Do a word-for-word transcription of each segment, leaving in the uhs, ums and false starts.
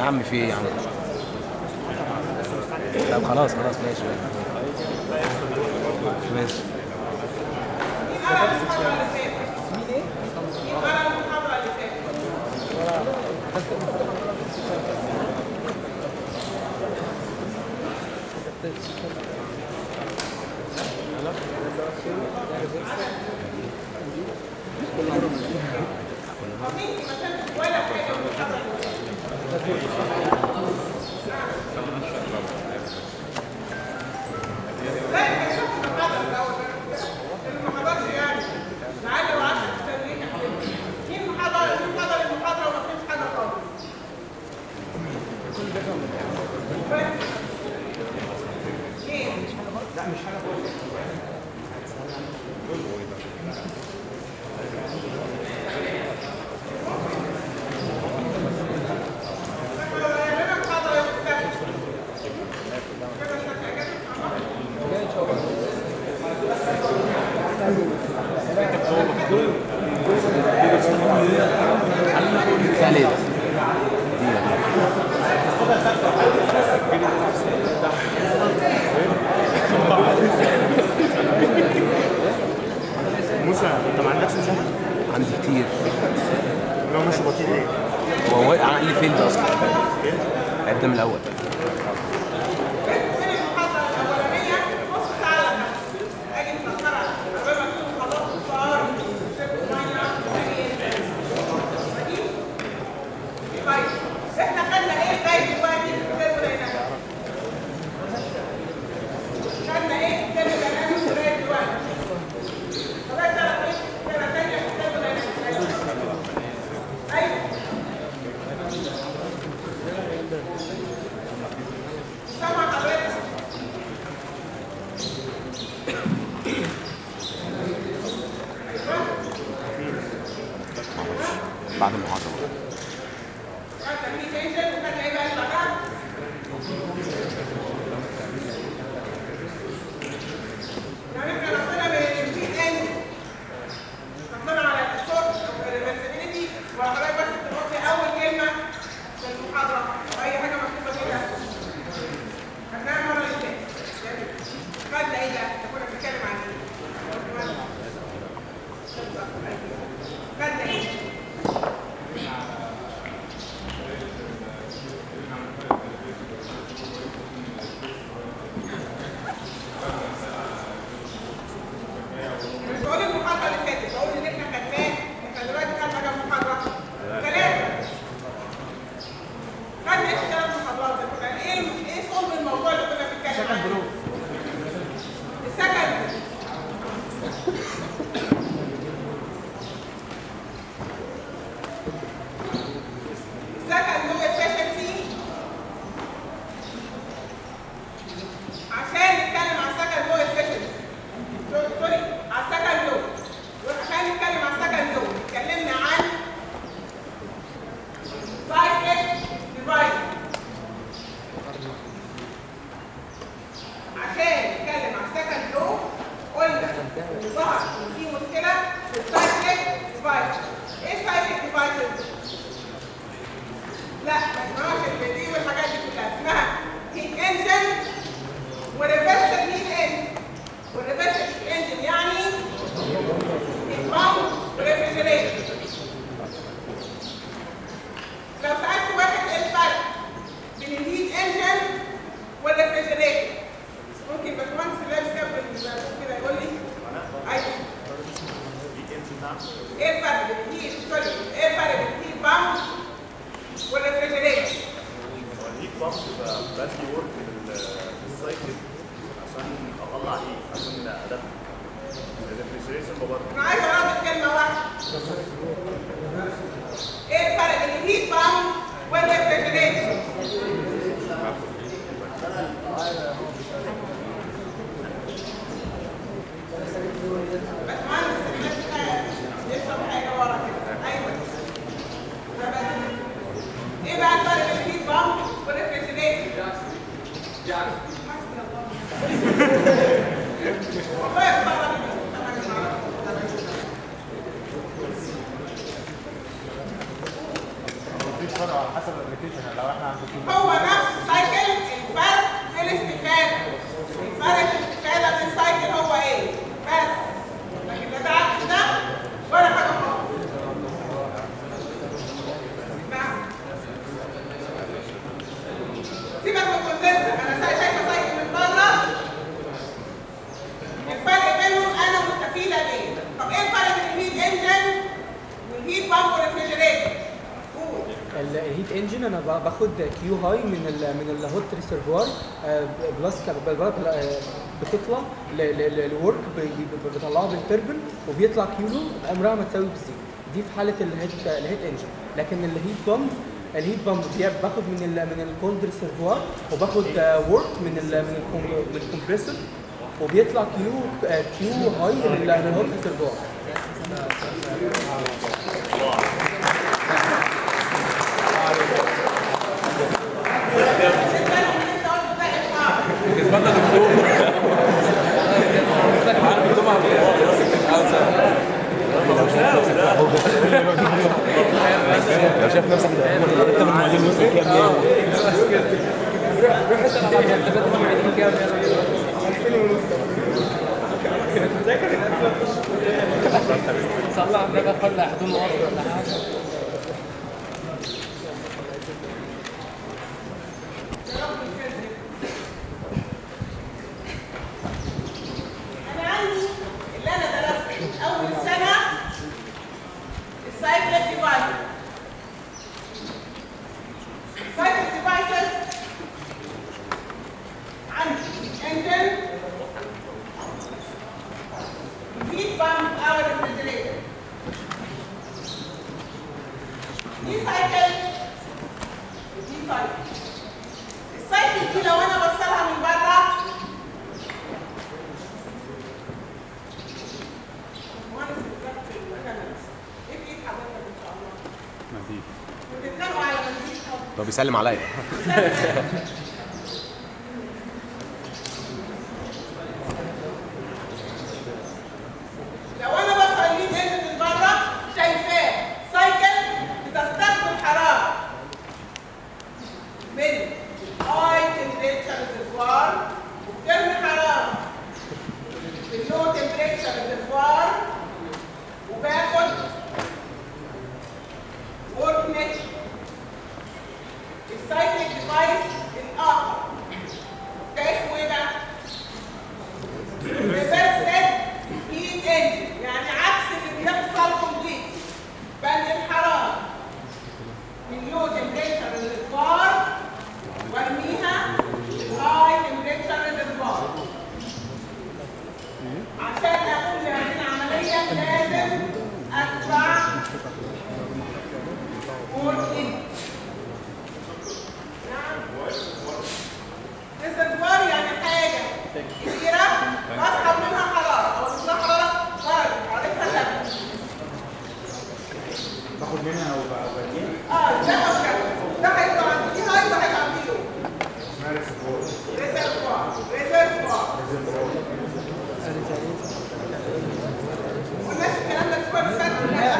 عم في ايه يا عم؟ طب خلاص خلاص ماشي ماشي. موسى انت ما عندكش مساحه؟ عندي كتير. لو ماشي بطيء ليه؟ هو واقع عقلي لي فين ده اصلا؟ عد من الاول. بعد المحاضرة على حسب الابلكيشن. لو احنا انجن انا باخد كيو هاي من ال من الهوت ريسيرفوار بلس بتطلع للورك بطلعه بالتربن وبيطلع كيو لو عمرها ما تساوي بالزيرو. دي في حاله الهيت الهيت انجن. لكن الهيت بامب الهيت بامب باخد من ال من الكولد ريسيرفوار وباخد ورك من ال من الكمبريسور وبيطلع كيو كيو هاي للهوت ريسيرفوار. بالنسبه لنا دكتور عارف الدكتور لو شايف نفسك انت من المعلم وصل كام يوم روح اسال على مرتبات المعيدين كام صلى على النبي قال لا حدود وقت ولا حاجه. هو بيسلم عليا. لو انا بخليه نازل من بره شايفاه سايكل بتستخدم حراره من هاي تمبريتشر ريزرفوار وبترمي حراره في اللو تمبريتشر ريزرفوار وباخد ورك نت السايكليك ديفايس الاخر ده اسمه ايه بقى؟ ريفرس هيت انجن، يعني عكس اللي بيحصل كومبليت. بنقل حراره من لو تمبريتشر ريزرفوار وارميها للهاي تمبريتشر ريزرفوار. عشان اقوم بهذه العمليه لازم ادفع ورك ان. ريزرفوار يعني حاجه كبيره بسحب منها حراره او بسحب حراره درجه حرارتها ثابته. باخد منها وبديها؟ اه ده او ده هيبقى عندي هاي وده هيبقى عندي لو. اسمها ريزرفوار. ريزرفوار ريزرفوار قلناش الكلام ده شويه بس انا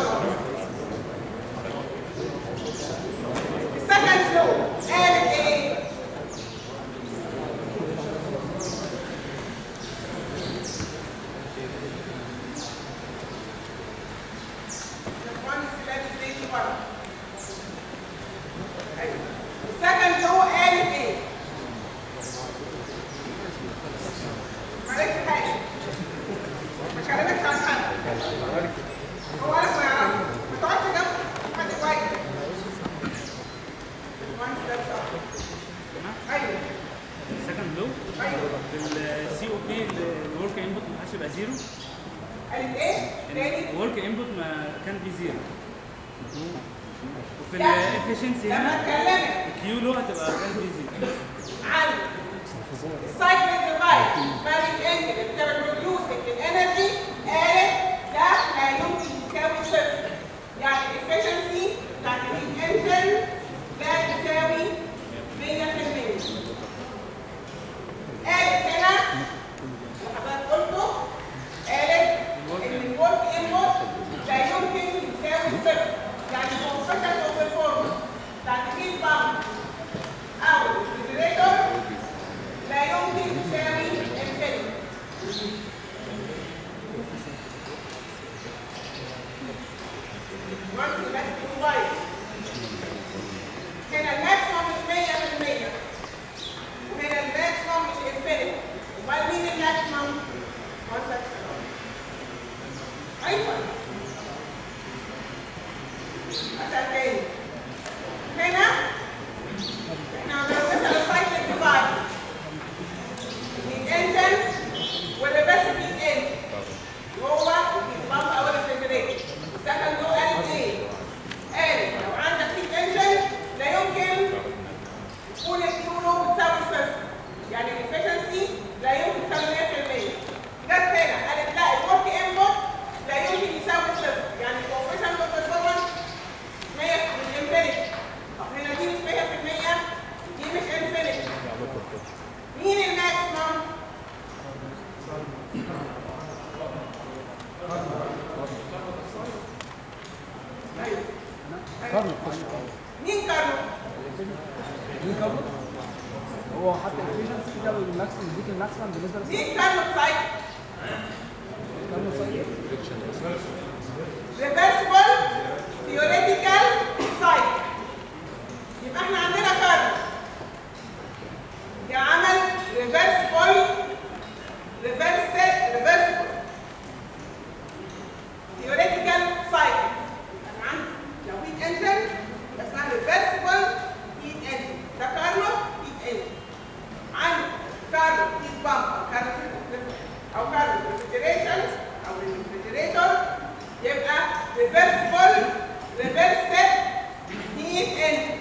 السكند لو قالت ايه؟ السكند لو قالت ايه؟ معلش حاجه ما كلمتش عن حد هو عارف ما يعرفش ما تقعدش جنب حد كويس. ايوه السكند لو ايوه السي او بي الورك انبوت ما كانش يبقى زيرو. قالت ايه؟ تاني الورك انبوت ما كان بي زيرو. وفي لا. الافشنسي لما هنا اتكلمت الكيو لو هتبقى كان بي زيرو. عن السايكليك ديفايس مالك انجن اللي بتعمل بروديوسنج الانرجي قالت ده لا يمكن يساوي صفر. يعني الافشنسي بتاعت الانجن لا تساوي مية في المية. قالت هنا وحضرتك قلته قالت ان الورك انبوت لا يمكن يساوي صفر. يعني الكونفشن اوف بيرفورمانس بتاعت الهيت بامب او الريفريجريتور لا يمكن يساوي انفينيتي. once the maximum device هنا الماكسيموم مش مية في المية وهنا الماكسيموم مش انفينيتي. امال مين الماكسيموم؟ ايوه مثلا تاني هنا مين كارلو؟ مين كارلو؟ هو حتى الافيشنسي كده الماكسيمم بيديك الماكسيمم بالنسبه للسايكل. مين كارلو سايكل؟ كارلو سايكل ريفرسبل ثيوريتيكال سايكل. يبقى احنا عندنا كارلو يعمل ريفرسبل ريفرسبل ريفرسبل ثيوريتيكال سايكل. انا عندي لو هيت انجن اسمها ريفرسبل هيت انجن. ده كارلو هيت انجن. عندي كارلو هيت بامب او كارلو او كارلو ريفريجريشن او ريفريجريتور. يبقى ريفرسبل ريفرسد هيت انجن.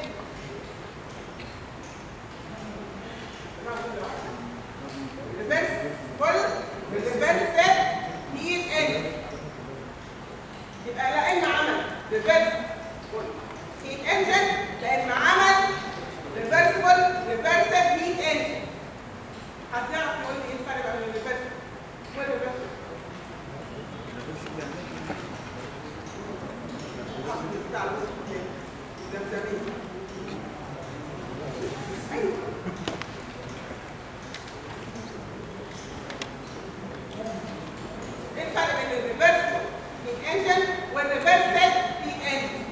ريفرسبل ريفرسد هيت انجن. يبقى لا اما عمل ريفرسبل هيت انجن لا اما عمل ريفرسبل ريفرسد هيت انجن. هتعرف تقول لي ايه الفرق بين الريفرسبل والريفرسبل؟ ايه الفرق بين الريفرسبل هيت انجن والريفرسد هيت انجن؟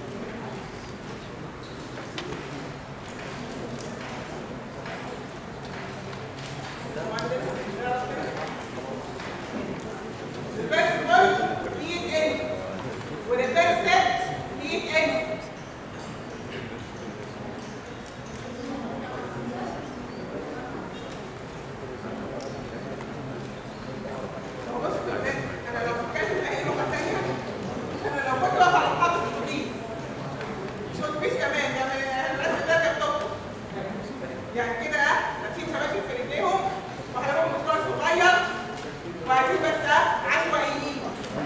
ريفرسبل هيت انجن وريفرسد هيت انجن. انا لو بتكلم اي لغه ثانيه، انا لو كنت واقف على محطه اتوبيس مش اتوبيس كمان، يعني الناس ده كانت يعني كده ماشيين شباشب في رجليهم وهيروحوا مشوار صغير وعايزين بس عشوائيين.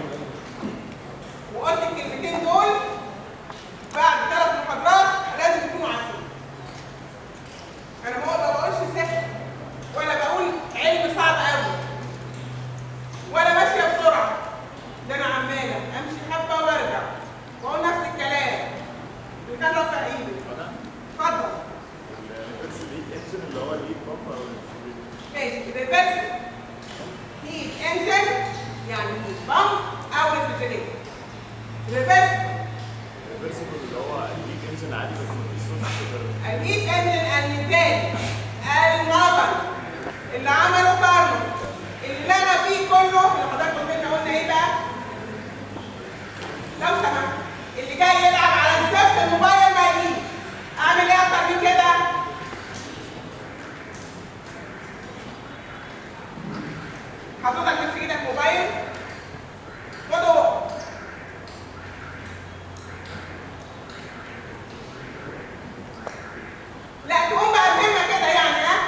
وقلت الكلمتين دول بعد ثلاث محاضرات لازم يكونوا عارفين. انا ما بقولش سحر ولا بقول علم صعب قوي ولا ماشيه بسرعه. ده انا عماله امشي حبه وارجع واقول نفس الكلام. وكان رافع ايدي. اتفضل. اللي هو الايد بامب او ماشي. ريفرس هيت انجن يعني هيت بامب او ريفرجريتور. ريفرس الريفرسبل اللي هو الايد انجن عادي بس مفيش صوت كده. الهيت انجن المثالي النظري اللي عمله كارلو اللي لغى فيه كله. اللي حضرتك قلت لنا قلنا ايه بقى؟ لو سمحت اللي جاي يلعب على الزفت الموبايل ما يجيش. اعمل ايه اكتر من كده؟ حضرتك في ايدك موبايل خده لا تقوم بقى بهمه كده يعني. ها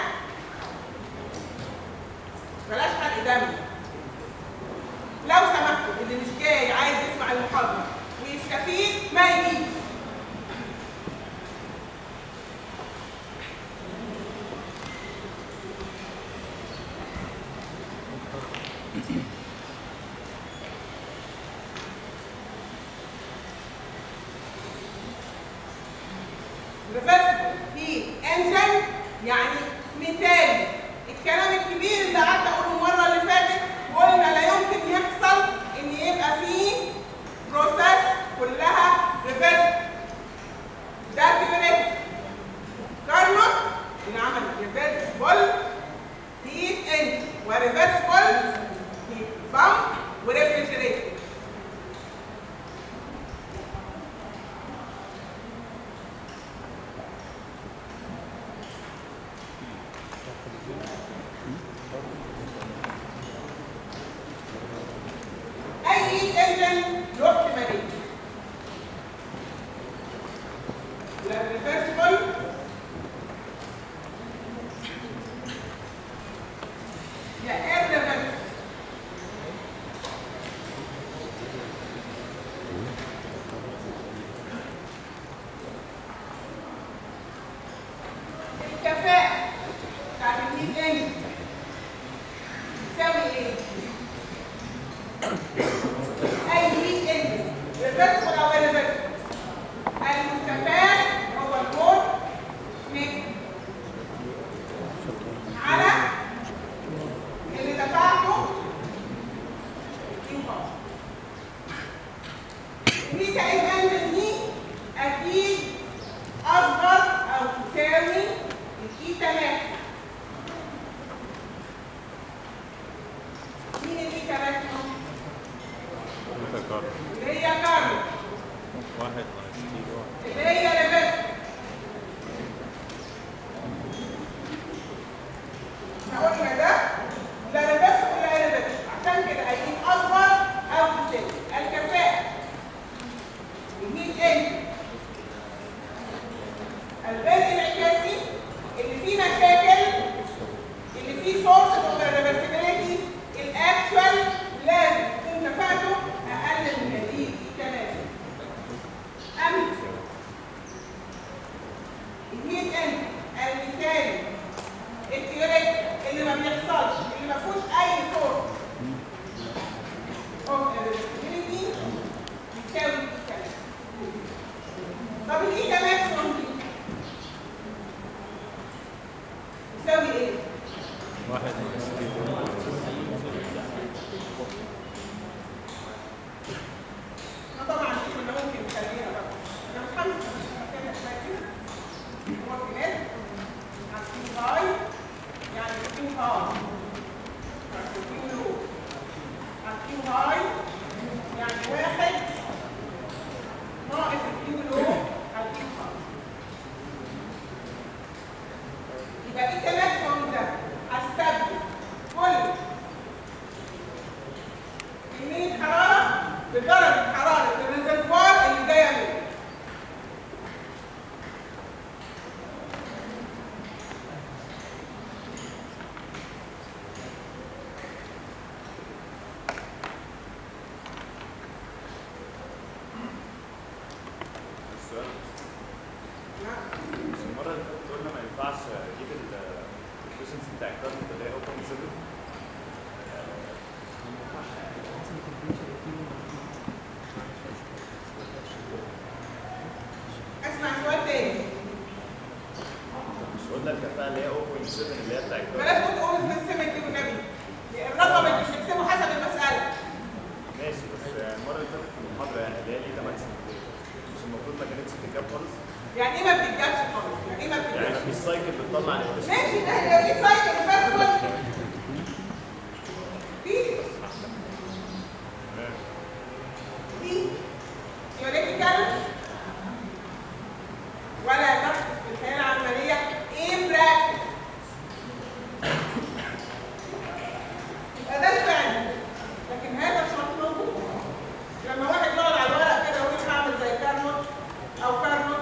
بلاش حرق دم. لو سمحتوا اللي مش جاي عايز يسمع المحاضره ويستفيد ما يجيش. ريفرسبل هيت انجن يعني مثالي. الكلام الكبير اللي قعدت اقوله المره اللي فاتت وقلنا لا يمكن يحصل ان يبقى فيه بروسيس كلها ريفرسبل. ده ثيوريتيكال. كارلو اللي عمل ريفرسبل هيت انجن وريفرسبل هيت بامب وريفرجريتور. اي انجن له احتمالين. لا ريفرسبل يا ايرفيرسبل. الكفاءة بتاعت الهيت انجن تساوي ايه؟ اي هيت انجن البيتا انجن دي اكيد اصغر او تساوي البيتا ماكس. مين البيتا ماكس؟ اللي هي كارلو واحد ناقص تي واحد اللي هي ريفرس. احنا قلنا ده لا ريفرس ولا ريفرس، عشان كده هيجيب اصغر او تساوي الكفاءة. الهيت انجن الغاز الانعكاسي اللي فيه مشاكل، اللي فيه سورس اوف ريفرسبيليتي، الاكشوال لازم تكون كفاءته اقل من هذه تماما. اما الهيت انجن المثالي التيوريك اللي ما بيحصلش، اللي ما فيهوش اي سورس اوف ريفرسبيليتي بيساوي الكلام. طب الايتا ماكسيموم دي تساوي ايه؟ واحد ناقص تي واحد طبعا دي كنا ممكن نخليها بقى. انا مش همسك كده كده. هو كده عارفين هاي يعني عارفين هاي. عارفين لو. عارفين هاي يعني واحد ناقص الكيو لو عارفين هاي. يبقى دي كمان ده هستبدل كل كمية حرارة بدرجة حرارة الريزرفوار اللي جاية منه. السؤال بس المرة اللي فاتت قلنا ما ينفعش اجيب الافشنسي بتاع الكاربون ده اللي هي اوبن سيفن. اسمع سؤال تاني. مش قلنا الكفاءة اللي هي اوبن سيفن اللي هي بتاع الكاربون. بلاش تقول قول سبيسيفيك كده والنبي. الرقم اللي مش بتكتبه حسب المسألة. ماشي بس المرة اللي فاتت في المحاضرة يعني اللي هي ليه ده ماكسيمم مش المفروض ما كانتش بتتجاب خالص؟ يعني ايه ما بتتجابش خالص؟ يعني ايه ما يعني بتتجابش؟ مفيش سايكل بتطلع الافشنسي. ماشي ده يبقى في سايكل بس كل في دي ثيوريتيكال ولا تحت في الحياة العملية ايه براكتس. يبقى ده الفعل، لكن هذا الشرط موجود. لما واحد يقعد على الورق كده ويقول هعمل زي كارنوت او كارنوت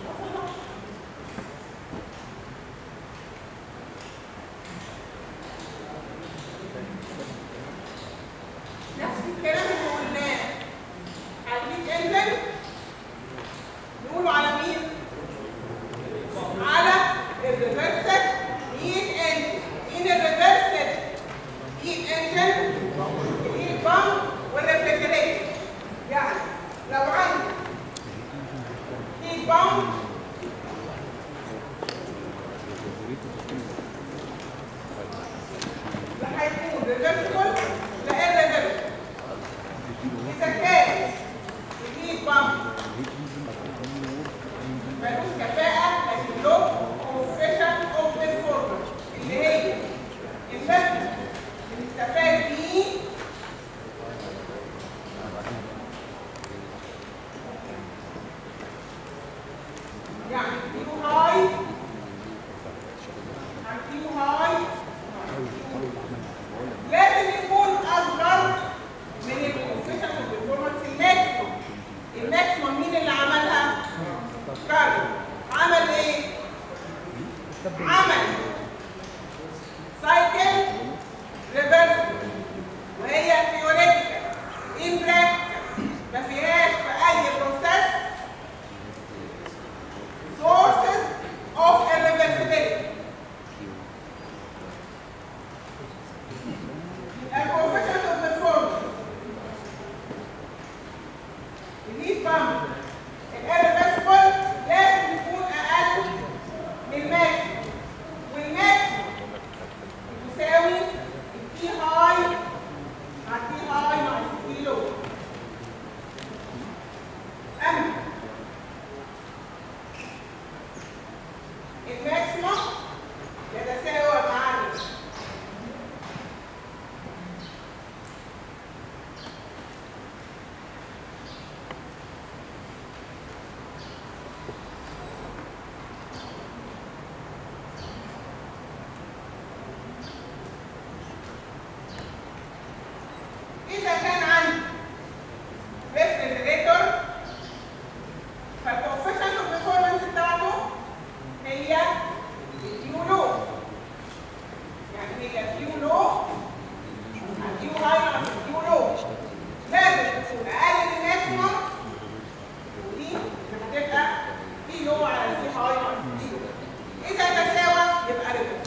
نفس الكلام اللي قلناه على الهيت انجن نقوله على مين؟ على الريفرسد هيت انجن. مين الريفرسد هيت انجن؟ الهيت بامب والريفرجريتور. يعني لو عندي هيت بامب لا هيكون ريفرسبل لا irreversible. إذا كان الهيت بامب ملوش كفاءة لكن له coefficient of performance اللي هي المبنى بنستفاد بيه يعني كيو هاي عن كيو هاي لازم يكون اصغر من الكوفيشنت اوف بيرفورمانس الماكسيموم. الماكسيموم مين اللي عملها؟ كارلو. كان عندي ريفريجريتور فالكوفيشنت اوف بيرفورمانس بتاعته هي الكيو لو، يعني هي الكيو لو الكيو هاي على الكيو لو لازم تكون اقل من الماكسيموم، ودي بتبقى كي لو على الكي هاي على الكي لو. اذا تساوى يبقى ريفرس.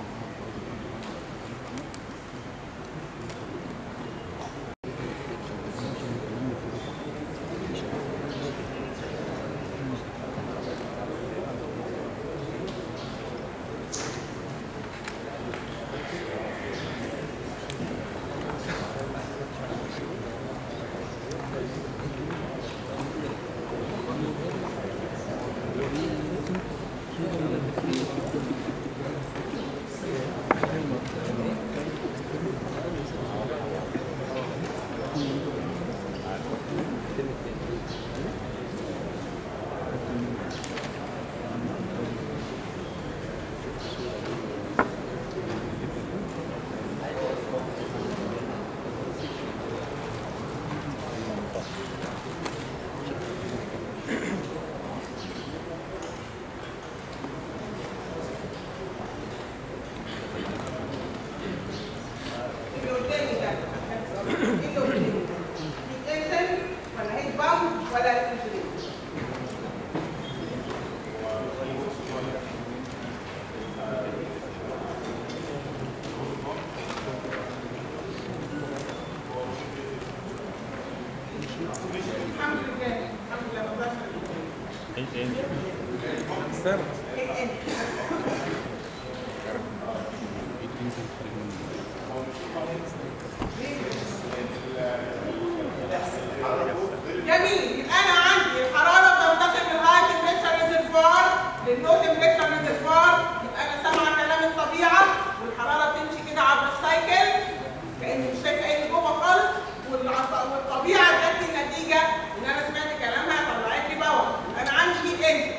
جميل، يبقى انا عندي الحراره بتنتقل من الهاي تمبريتشر ريزرفوار لللو تمبريتشر ريزرفوار، يبقى انا سامعه كلام الطبيعه والحراره بتمشي كده عبر السايكل كاني مش شايفه ايه اللي جوه خالص، والطبيعه ادت لي النتيجه ان انا سمعت كلامها طلعت لي باور، يبقى انا عندي هيت انجن.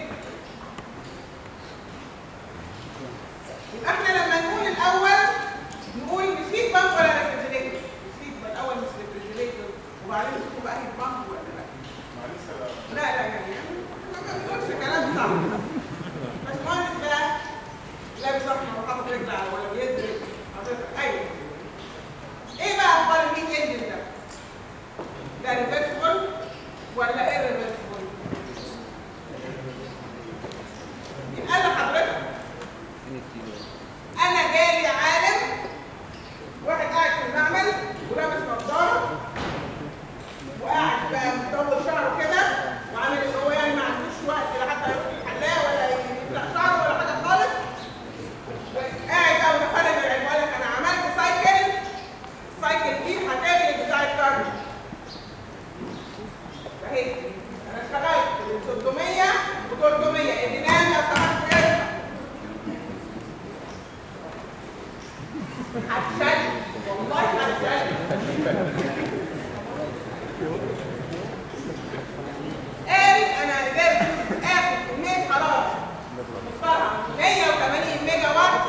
يبقى احنا لما نقول الاول نقول مش هيت بامب ولا ريفريجريتور، مش هيت بامب الاول مش ريفريجريتور وبعدين تشوفوا بقى هيت بامب ولا لا. لا لا يعني ما بنقولش كلام صح. باشمهندس بقى لابس احمر وحاطط رجل على ولا بيزرق حضرتك ايوه. ايه بقى اخبار الهيت انجن ده؟ ده ريفرسبل ولا ايه ريفرسبل؟ يبقى انا حضرتك انا جالي عالم واحد قاعد في المعمل ولابس نظاره وقاعد بقى مطول شعره كده وعامل اللي هو يعني ما عندوش وقت لا حتى يروح الحلاق ولا يفتح شعره ولا حاجه خالص، قاعد بقى متفرج العلم وقال لك انا عملت سايكل، السايكل دي هتغلب بتاع الكارب. فهي انا اشتغلت ستمية وتلتمية الدينام لو سمحت ارفع هتشد والله هتشد. قال انا قدرت اخد كميه حراره مقدارها مية وتمانين ميجا وات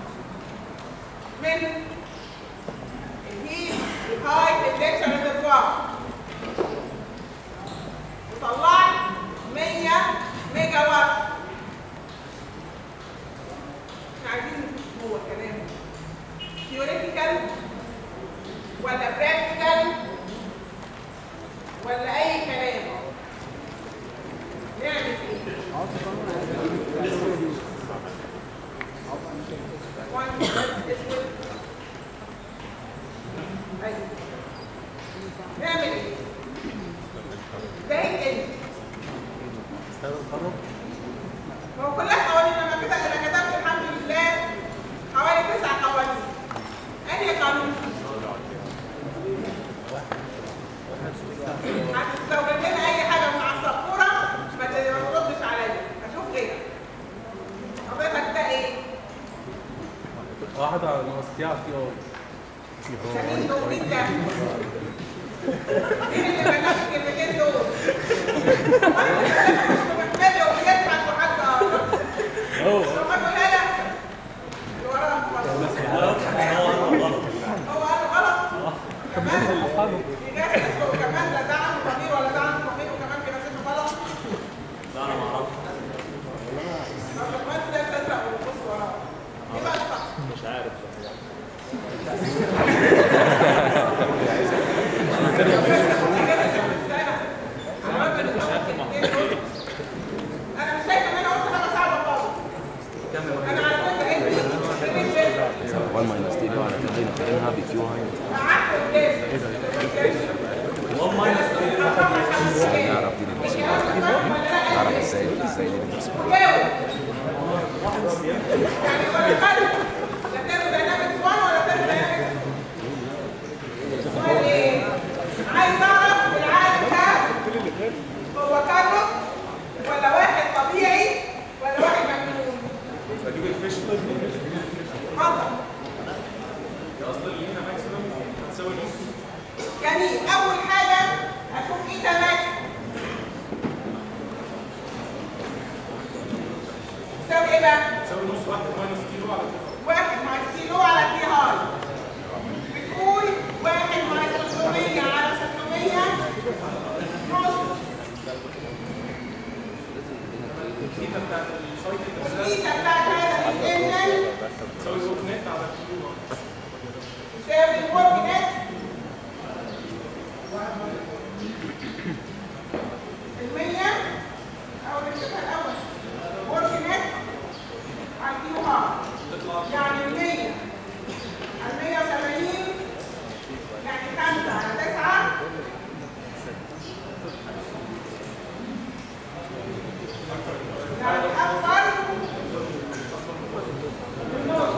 من الهيت الهاي تمبريتشر ريزرفوار وطلعت مية ميجا وات. مش عايزين نخش جوه الكلام ثيوريتيكال ولا براكتيكال ولا اي كلام. نعمل ايه؟ نعمل ايه؟ ده ايه؟ ما هو كلها قوانين. لما كده انا كتبت الحمد لله حوالي تسع قوانين. انهي قانون؟ هتستورد لنا اي حاجه من على السبوره ما تردش عليا، اشوف غيرك. حضرتك ده ايه؟ واحد على المصياع فيه اهو. مين دول؟ مين ده؟ مين اللي بنفس الكلمتين دول؟ مش محتاجه وبيدفع وحد هو هو لا لا اللي وراها غلط. هو قال غلط كمان. اصحابه. في ناس يدخلوا كمان لا ده عنده ضمير ولا ده عنده ضمير وكمان بيغسلوا غلط. لا انا ما اعرفش. طب ما انت ده تسرق وتبص وراه. ايه بقى الصح؟ مش عارف. انا مش شايفه ان انا قلت حاجه صعبه خالص. انا على فكره ايه واحد ماينس تي لو على تمرين قارنها بكيو هاي نعرف دي البسمة نعرف ازاي ازاي دي البسمة يعني ولا فرق لا تيروداينامكس واحد ولا تيروداينامكس سؤال ايه؟ عايز اعرف العالم ده هو كارلوس ولا واحد طبيعي ولا واحد مجنون؟ بجيب الفيش حاضر. اصلا لينا ماكسيمم هتساوي نص. يعني اول حاجه اشوف ايه ده ماكس تساوي ايه بقى؟ تساوي نص واحد ماينس كيلو على كده. واحد مع كيلو على تي هاي بتقول واحد مع ستمية على ستمية نص. الثيتا بتاعت السايكل نفسها الثيتا بتاعت هذا الانجن تساوي روت نت على كيلو. تساوي الورك نت المية أو نكتبها الأول ورك نت على كيلو هاي يعني المية المية وثمانين يعني خمسة على تسعة يعني أكثر من نص.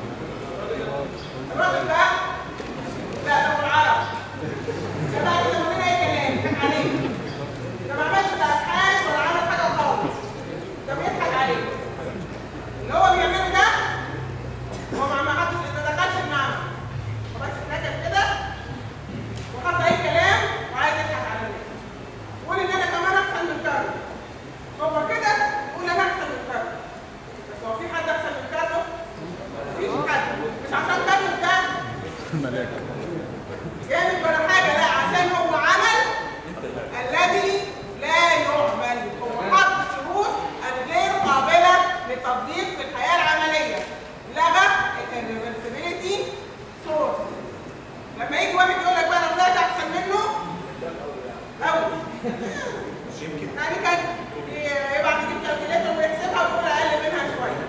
الراجل ده لا لو العرب ده بقى كده من أي كلام بيضحك عليه. ده ما عملش لا أبحاث ولا عمل حاجة خالص. ده بيضحك عليه. اللي هو بيعمله ده هو ما ما حدش ما دخلش المعمل. هو بس اتكتب كده وحط أي كلام وعايز يضحك عليه. قول إن أنا كمان أحسن من كارلوس. هو كده يقول أنا أحسن من كارلوس. بس هو في حد أحسن من كارلوس؟ مفيش حد. مش عشان كارلوس ده ملاك جامد ولا حاجة، لا عشان هو عمل الذي لا يعمل. هو حط شروط الغير قابلة للتطبيق في الحياة العملية. لغى الريفرسبيليتي سورس. لما يجي واحد يقول لك بقى انا طلعت احسن منه قوي يعني كان يبعت يجيب كالكوليتر ويحسبها ويقول اقل منها شوية.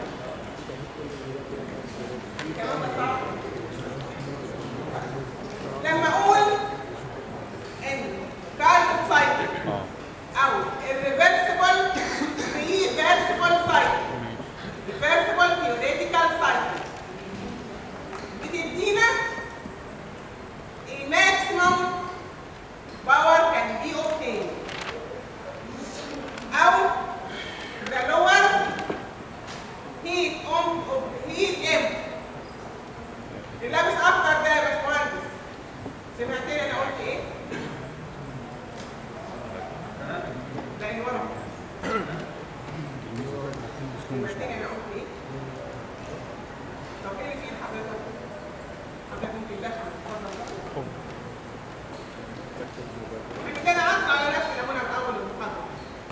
الكلام ده صعب. لما اقول ان كارلوس سايكل او الريفرسبل ريفرسبل سايكل ريفرسبل ثيوريتيكال سايكل بتدينا الماكسيمم باور كان بي اوبتين او the lower heat on heat M. اللي لابس اخضر ده يا باشمهندس سمعتني انا قلت ايه؟ لان ورا سمعتني انا قلت ايه؟ طب ايه اللي فيه حضرتك؟ حضرتك ممكن تدخل اتفضل. لكن انا عارفه على نفسي لما انا من اول المحاضره.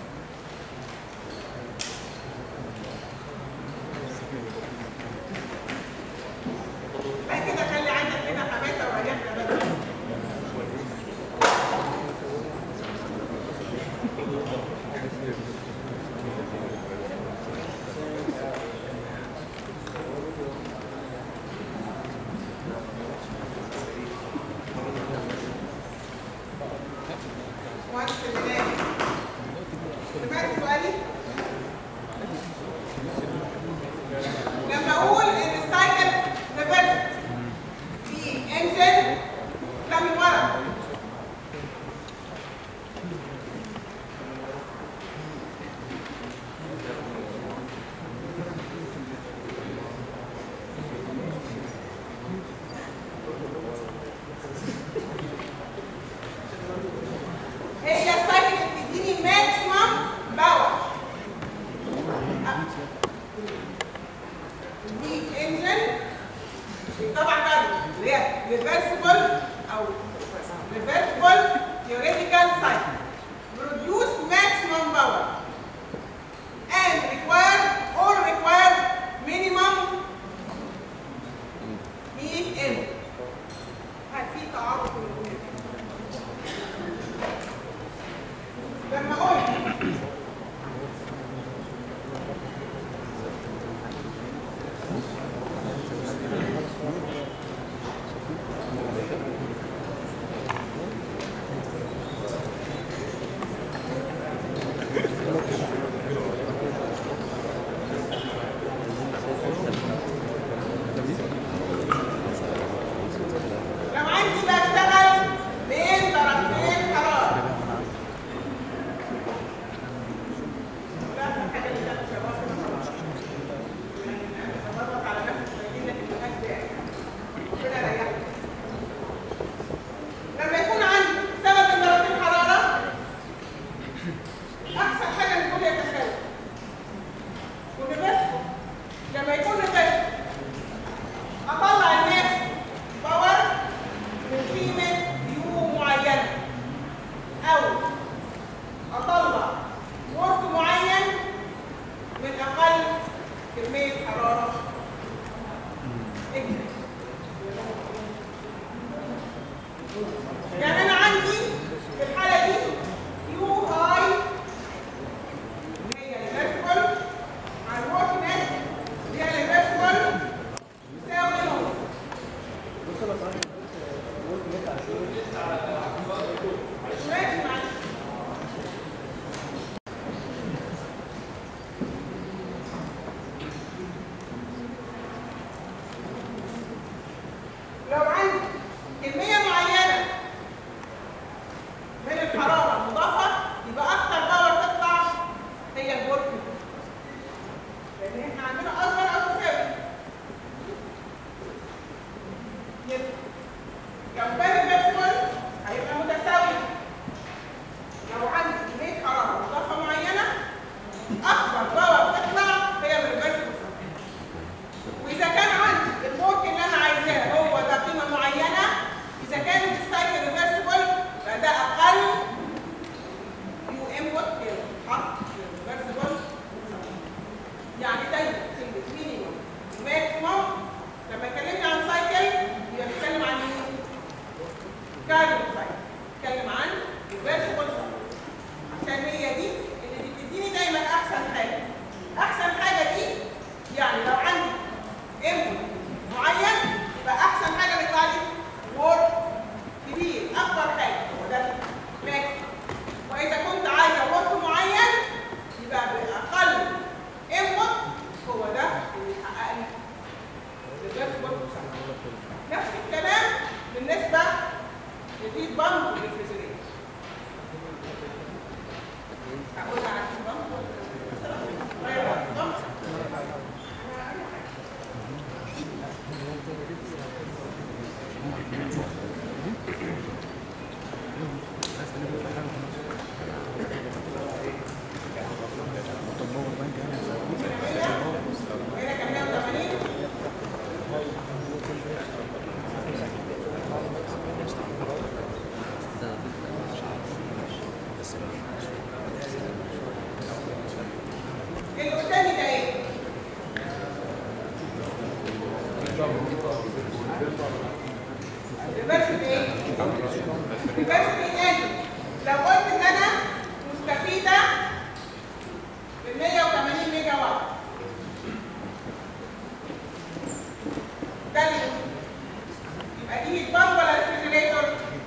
بعد كده خلي عندك كده حماسه وهيحنا بدري. سايكل. بتكلم عن ريفرسبل سايكل عشان هي دي اللي بتديني دايما احسن حاجه. احسن حاجه دي يعني لو عندي انبوت معين يبقى احسن حاجه بيطلع لي وورك كبير اكبر حاجه هو ده ماكس. واذا كنت عايزه وورك معين يبقى باقل انبوت هو ده اللي يحقق لي الريفرسبل سايكل. نفس الكلام بالنسبه للهيت بامب والريفريجريتور. هقولها على الهيت بامب والريفريجريتور. اللي قدامي ده ايه؟ ريفرسبل ايه؟ ريفرسبل انرجي. لو قلت ان انا مستفيده ب مية وتمانين ميجا وات ده اللي يبقى دي هيت بامب ولا ريفريجريتور؟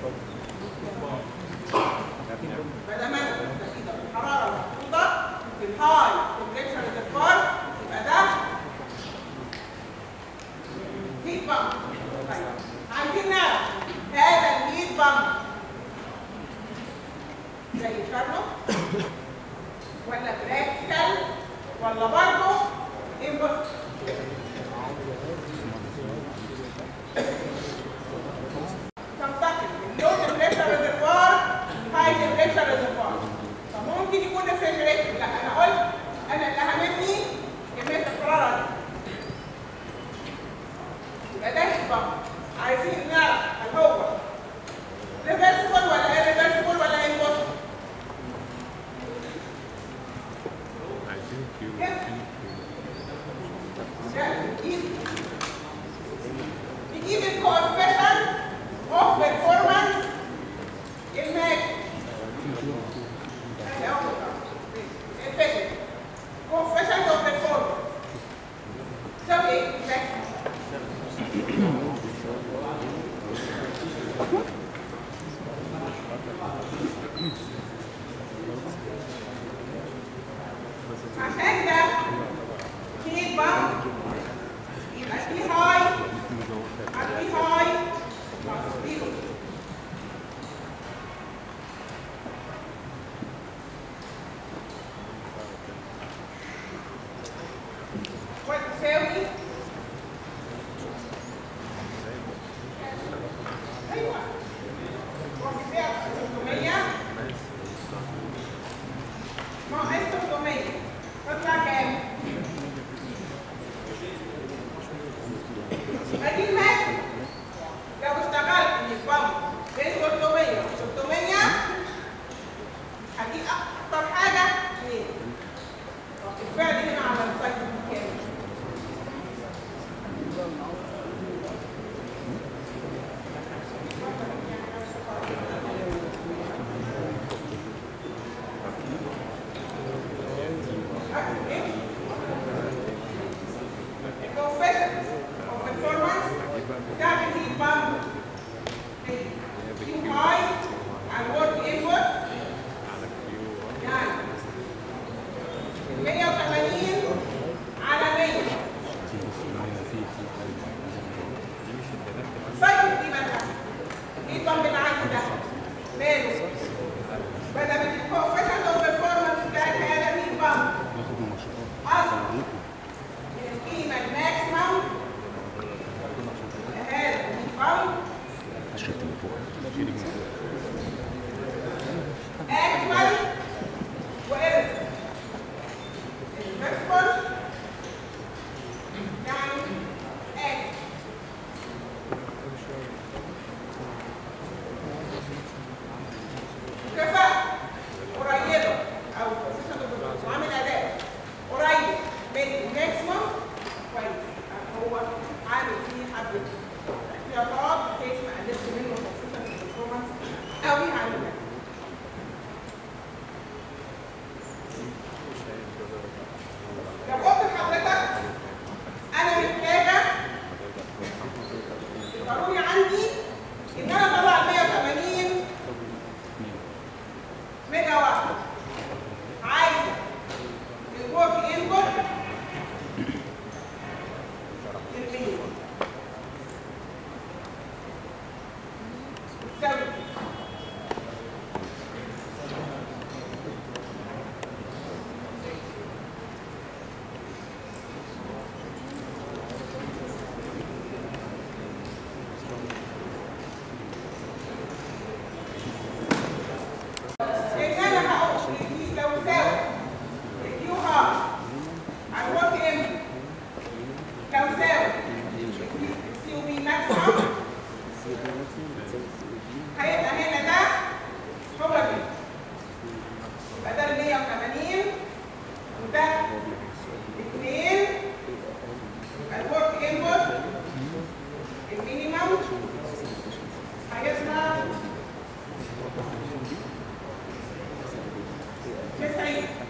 ما دام انا مستفيده بالحراره المفروضه في الهاي تمبريتشر ريزرفوار يبقى ده هيت بامب. طيب عايزين نعرف هذا الهيت بامب زي كارلو ولا براكتيكال ولا برضه انبوت؟ تنتقل من لو تمبريتشر ريزرفوار هاي تمبريتشر ريزرفوار. فممكن يكون ريفريجريتور. لا انا قلت انا اللي هاممني كميه الحراره دي. يبقى ده هيت بامب. عايزين نعرف هل هو ريفرسبل ولا ايريفرسبل ولا انبوت؟ نجيب الكوفيشنت اوف بيرفورمانس الماك efficient coefficient of performance تساوي ايه؟ عشان ده هيت بامب يبقى في هاي في هاي زيرو وتساوي ايوه وتساوي ستمية ناقص ستمية تطلع كام؟ ادي الماكس. لو اشتغلت هيت بامب بين ثلاثمية و ستمية هجيب اكتر حاجه اثنين. الفعل هنا على السايكل بالكامل. الكوفيشنت اوف بيرفورمانس بتاعت الهيت بامب كيو هاي على الورك انبوت يعني مية وتمانين على مية. السايكل دي بقى الهيت بامب اللي عندي ده ماله؟ بدل من الكوفيشنت اوف بيرفورمانس بتاعت هذا الهيت بامب اصلا القيمه الماكسيمم هذا الهيت بامب اكتوال وارث الريسبونس يعني اكت. كفاءة قريبة او معامل اداء قريب من الماكسيمم كويس. هو عامل فيه حبة احتياطات بحيث ما قللش منه خصوصا في البرفورمانس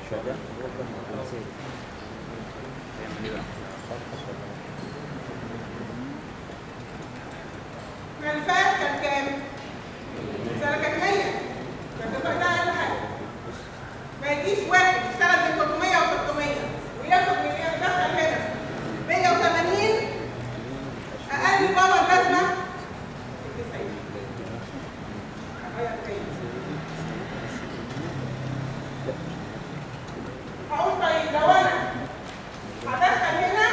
اللي فات كان كام؟ السنة كانت مية. كان ده أقل حاجة. ما يجيش واحد يشتغل من ثلاثمية و ثلاثمية وياخد من يدخل هنا مية وثمانين أقل باور لازمة تسعين. هقول طيب لو أنا هدخل هنا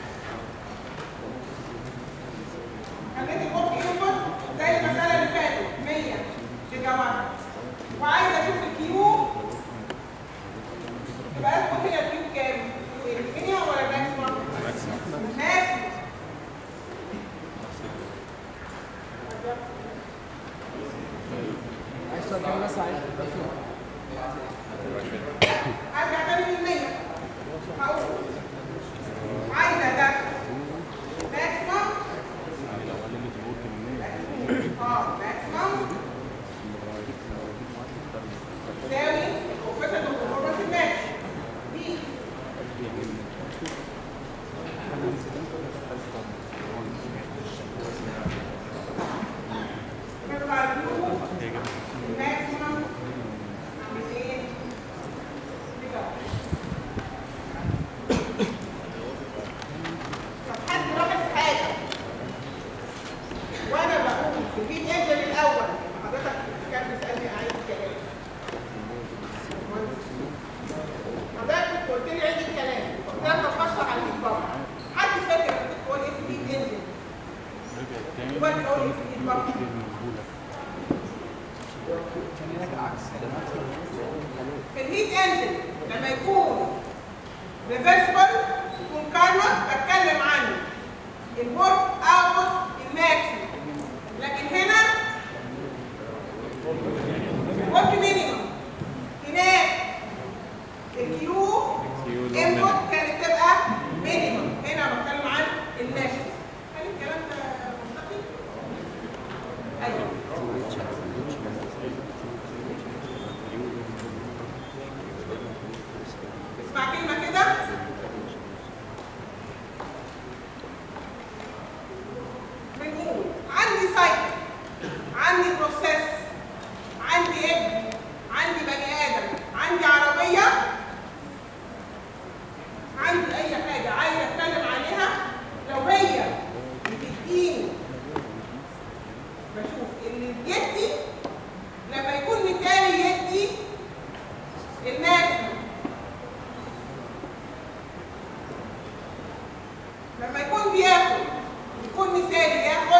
خليت الورك انبوت زي المسألة اللي فاتت مية جيجا وات وعايزة أشوف الكيو يبقى اسمه هنا الكيو كام؟ المينيمم ولا الماكسيمم؟ ماكسيمم. ارجع تاني للمية هقول عايزة ده ماكسيمم اه ماكسيمم تساوي وفتة الكونفورمانس الماتش دي نرجع للكيو الماكسيمم ميتين ميجا طب حد لاحظ حاجة وانا بقول في البيت انجل الاول حضرتك كان بتسالني اعيد الكلام حضرتك قلت لي عيد الكلام قلت لك بشرح على البيت بره حد فاكر كنت بتقول ايه في البيت انجل يبقى تقول ايه في البيت بره في الهيت انجل لما يكون ريفرسبل يكون كارنوت بتكلم عن الورك اوتبوت الماكسيمم لكن هنا ورك مينيمم هناك الكيو انبوت كانت تبقى مينيمم هنا بتكلم عن الماكسيمم هل الكلام ده منطقي؟ ايوه اسمع كلمة كده بنقول عندي سايكل عندي بروسيس عندي ابن عندي بني ادم عندي عربية عندي اي حاجة عايزة اتكلم عليها لو هي بتديني بشوف اللي بيدي لما يكون مثالي يدي الماكسيمم لما يكون بياخد يكون مثالي ياخد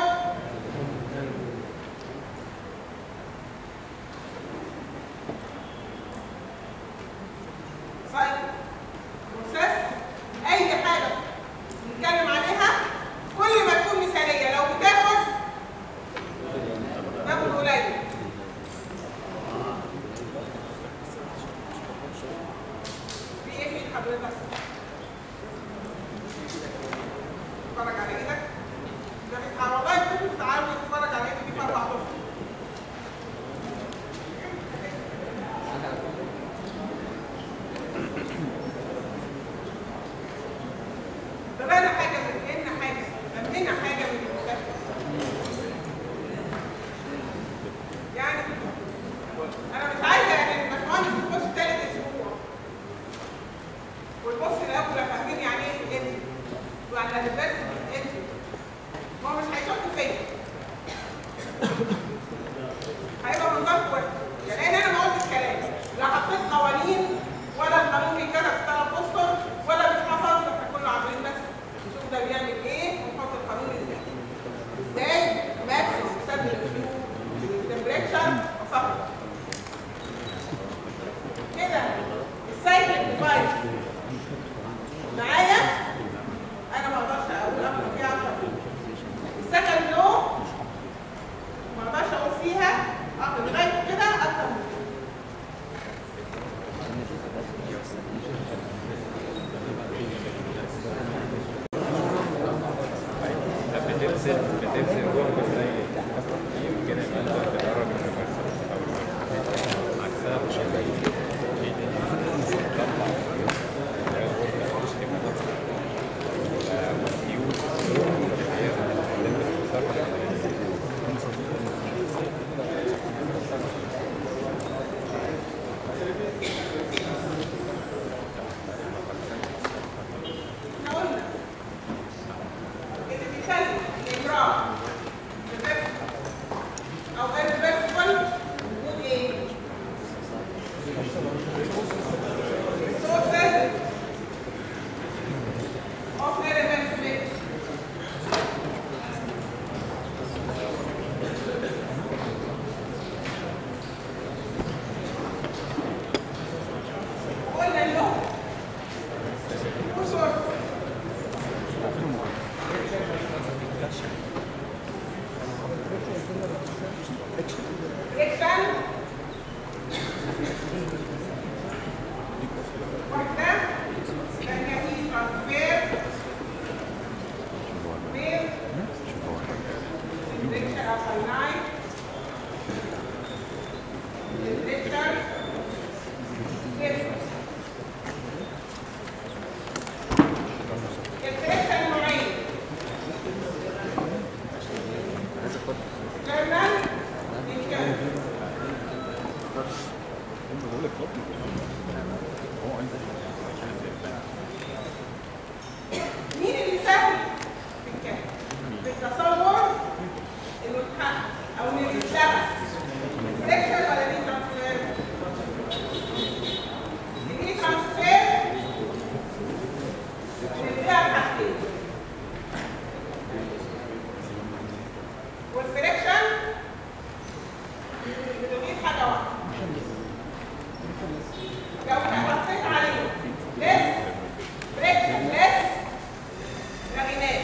سايكل بروسيس اي حاجه نتكلم عليها كل ما تكون مثاليه لو بتاخد تاخد قليل في ايه في حضرتك؟ تتفرج على ايدك ده بيتعب والله انت بتتعود تتفرج على ايدك دي في اربع اشهر طلعنا حاجه من هنا حاجه فهمنا حاجه من المكافاه يعني انا مش عايزه يعني الباشمهندس يخش ثالث اسبوع والبص الاول فاهمين يعني ايه انت وعلى الريفرس انت هو مش هيشك فيا هيبقى منظركم وحش يعني انا ما قلتش كلام لا حطيت قوانين ولا القانون بيتكتب في ثلاث اسطر ولا بيتحفظ احنا كنا عاملين بس نشوف ده بيعمل ايه ونحط القانون ازاي ازاي ماكسيمم يسمي التمبريتشر فقط كده السايكل ديفايس معايا انا ما اقدرش اقول اكتر فيها اكتر السكند لو ما اقدرش اقول فيها اكتر لغايه كده اكتر من بترسل بترسل جوه ازاي يمكن ان انت تقرب من الريفرس او عكسها مش هيبقى مين اللي سهل في الكلام؟ في التصور انه يتحقق او انه يتلغى فريكشن ولا دي ترانسفير؟ دي ترانسفير اللي فيها حاجتين، والفريكشن بتضيف حاجه واحده. لو حطيت عليه ليس فريكشن ليس لغيناه.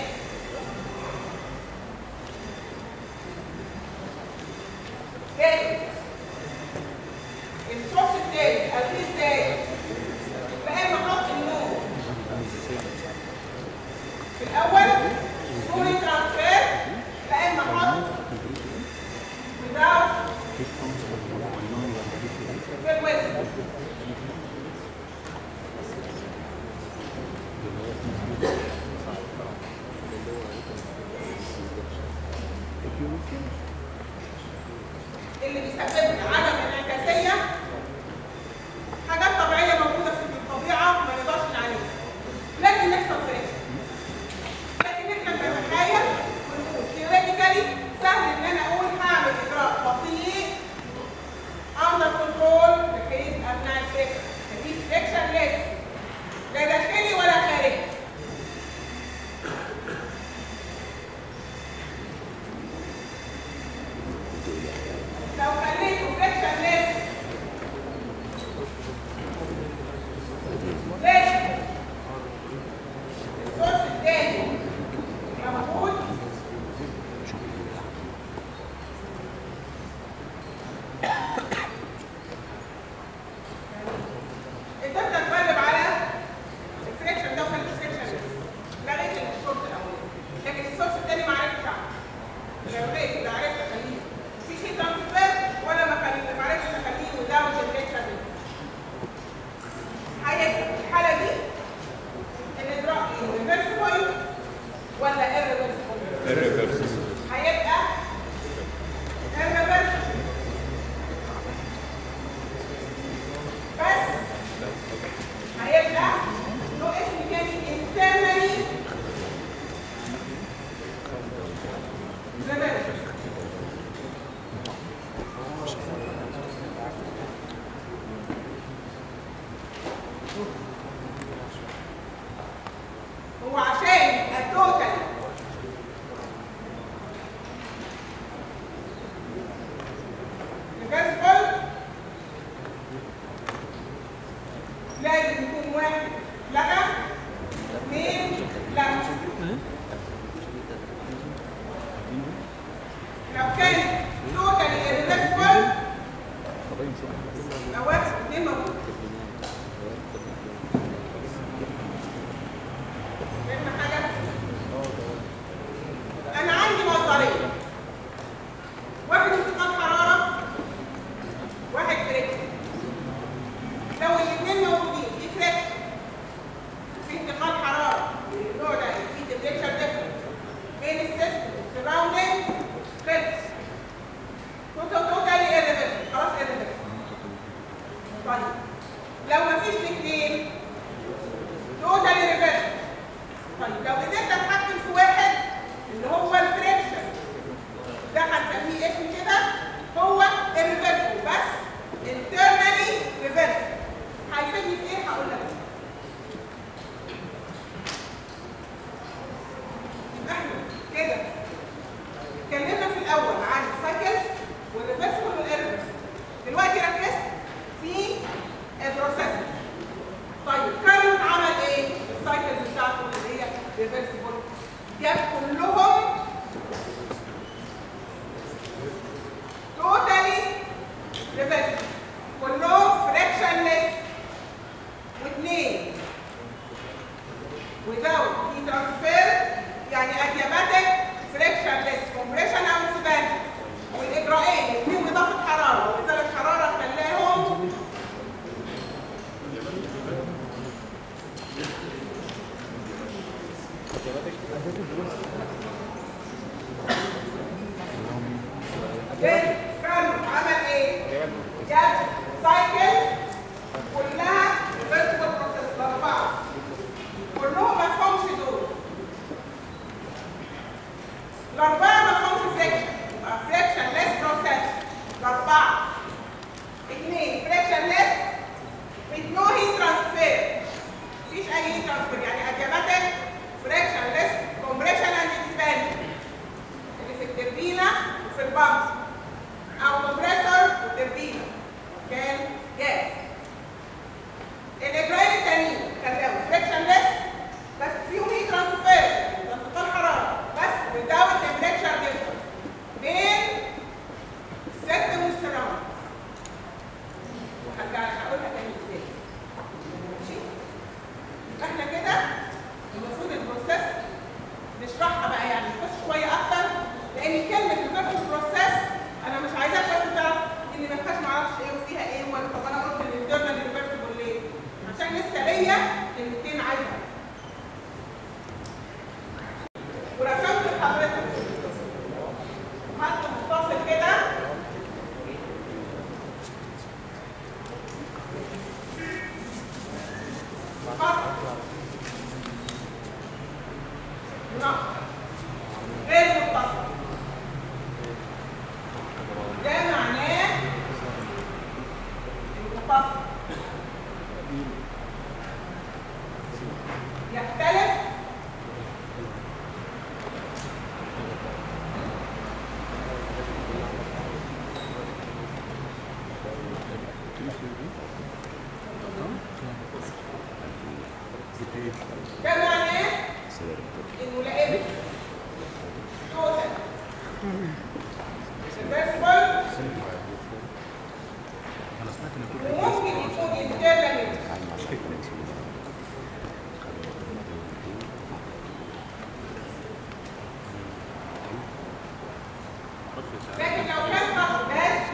تاني الصوص التاني اديه ازاي؟ بقى احط النور في الاول سوري ترانسفير، بقى احط without في الوزن. اللي بيسبب عدم الانعكاسيه حاجات طبيعيه موجوده في الطبيعه ما نقدرش نعالجها، لكن يحصل فريكشن. لكن احنا بنتخيل ونقول ثيوريتيكالي سهل ان انا اقول هعمل اجراء بطيء اندر كنترول بحيث امنع الفريكشن. مفيش فريكشن لازم لا داخلي ولا خارجي. لو خليته فريكشن لازم لازم الصوص التاني موجود انت بتتغلب على الفريكشن ده وخليت الفريكشن لغيت الصوص الاول، لكن الصوص التاني ما عرفتش اعمله. لو لقيت ده عرفت اخليه مفيش هيت ترانسفير ولا ما خليه ما عرفتش اخليه وزاويه الفريكشن دي. هيبقى في الحاله دي الاجراء ايه؟ ريفرسبل ولا irreversible؟ الريفرسبل. هيبقى irreversible بس هيبقى له اسم تاني internally reversible. هو عشان التوتال ريفرسبل لازم يكون واحد لغى، اثنين لغى. لو كان توتال ريفرسبل لو واحد اثنين موجود. فهمنا حاجة؟ أنا عندي مصدرين، واحد انتقال حرارة، واحد فريكشن. لو الاثنين موجودين في فريكشن في انتقال حرارة النوع ده في تمبريتشر ديفرنس بين السيستم والسراوندينج خلص. توتالي irreversible خلاص irreversible. طيب لو مفيش الاثنين توتالي ريفرسبل. طيب لو قدرت اتحكم في واحد اللي هو الفريكشن ده هنسميه اسم كده هو irreversible بس internally reversible. هيفيدني في ايه؟ هقول لك. يبقى احنا كده اتكلمنا في الاول عن السايكلز والريفرسبل والirreversible. دلوقتي ركزت في البروسيس. طيب كارلوت عمل ايه؟ السايكلز بتاعته اللي هي ريفرسبل جاب كلهم توتالي ريفرسبل، كلهم فريكشنلس، واثنين without heat transfer يعني adiabatic frictionless compression او expansion. والاجراءين اللي فيهم اضافه حراره وازاله حراره خلاهم كان عمل ايه؟ جاب هتقول طب انا قلت الانترنال ريفرسبل ليه؟ عشان لسه ليا كلمتين عايزها. ورسمت لحضرتك خط متصل كده خط نقط غير متصل، ده معناه المتصل يختلف ده معناه انه لا اما توتال ريفرسبل وممكن يكون انترنال. لكن لو كان خط بس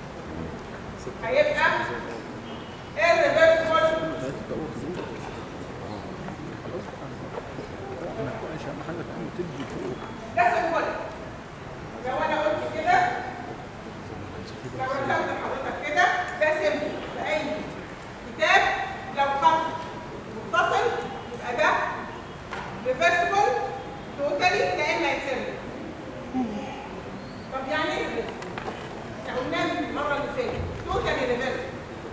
هيبقى irreversible. ده سيمبل. لو انا قلت كده، لو رسمت لحضرتك كده، ده سيمبل في اي كتاب. لو خط متصل يبقى ده ريفرسبل توتالي لا اما يتسمى. طب يعني ايه ريفرسبل؟ احنا قلناه المره اللي فاتت توتالي ريفرسبل.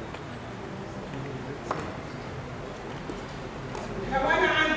لو انا عندي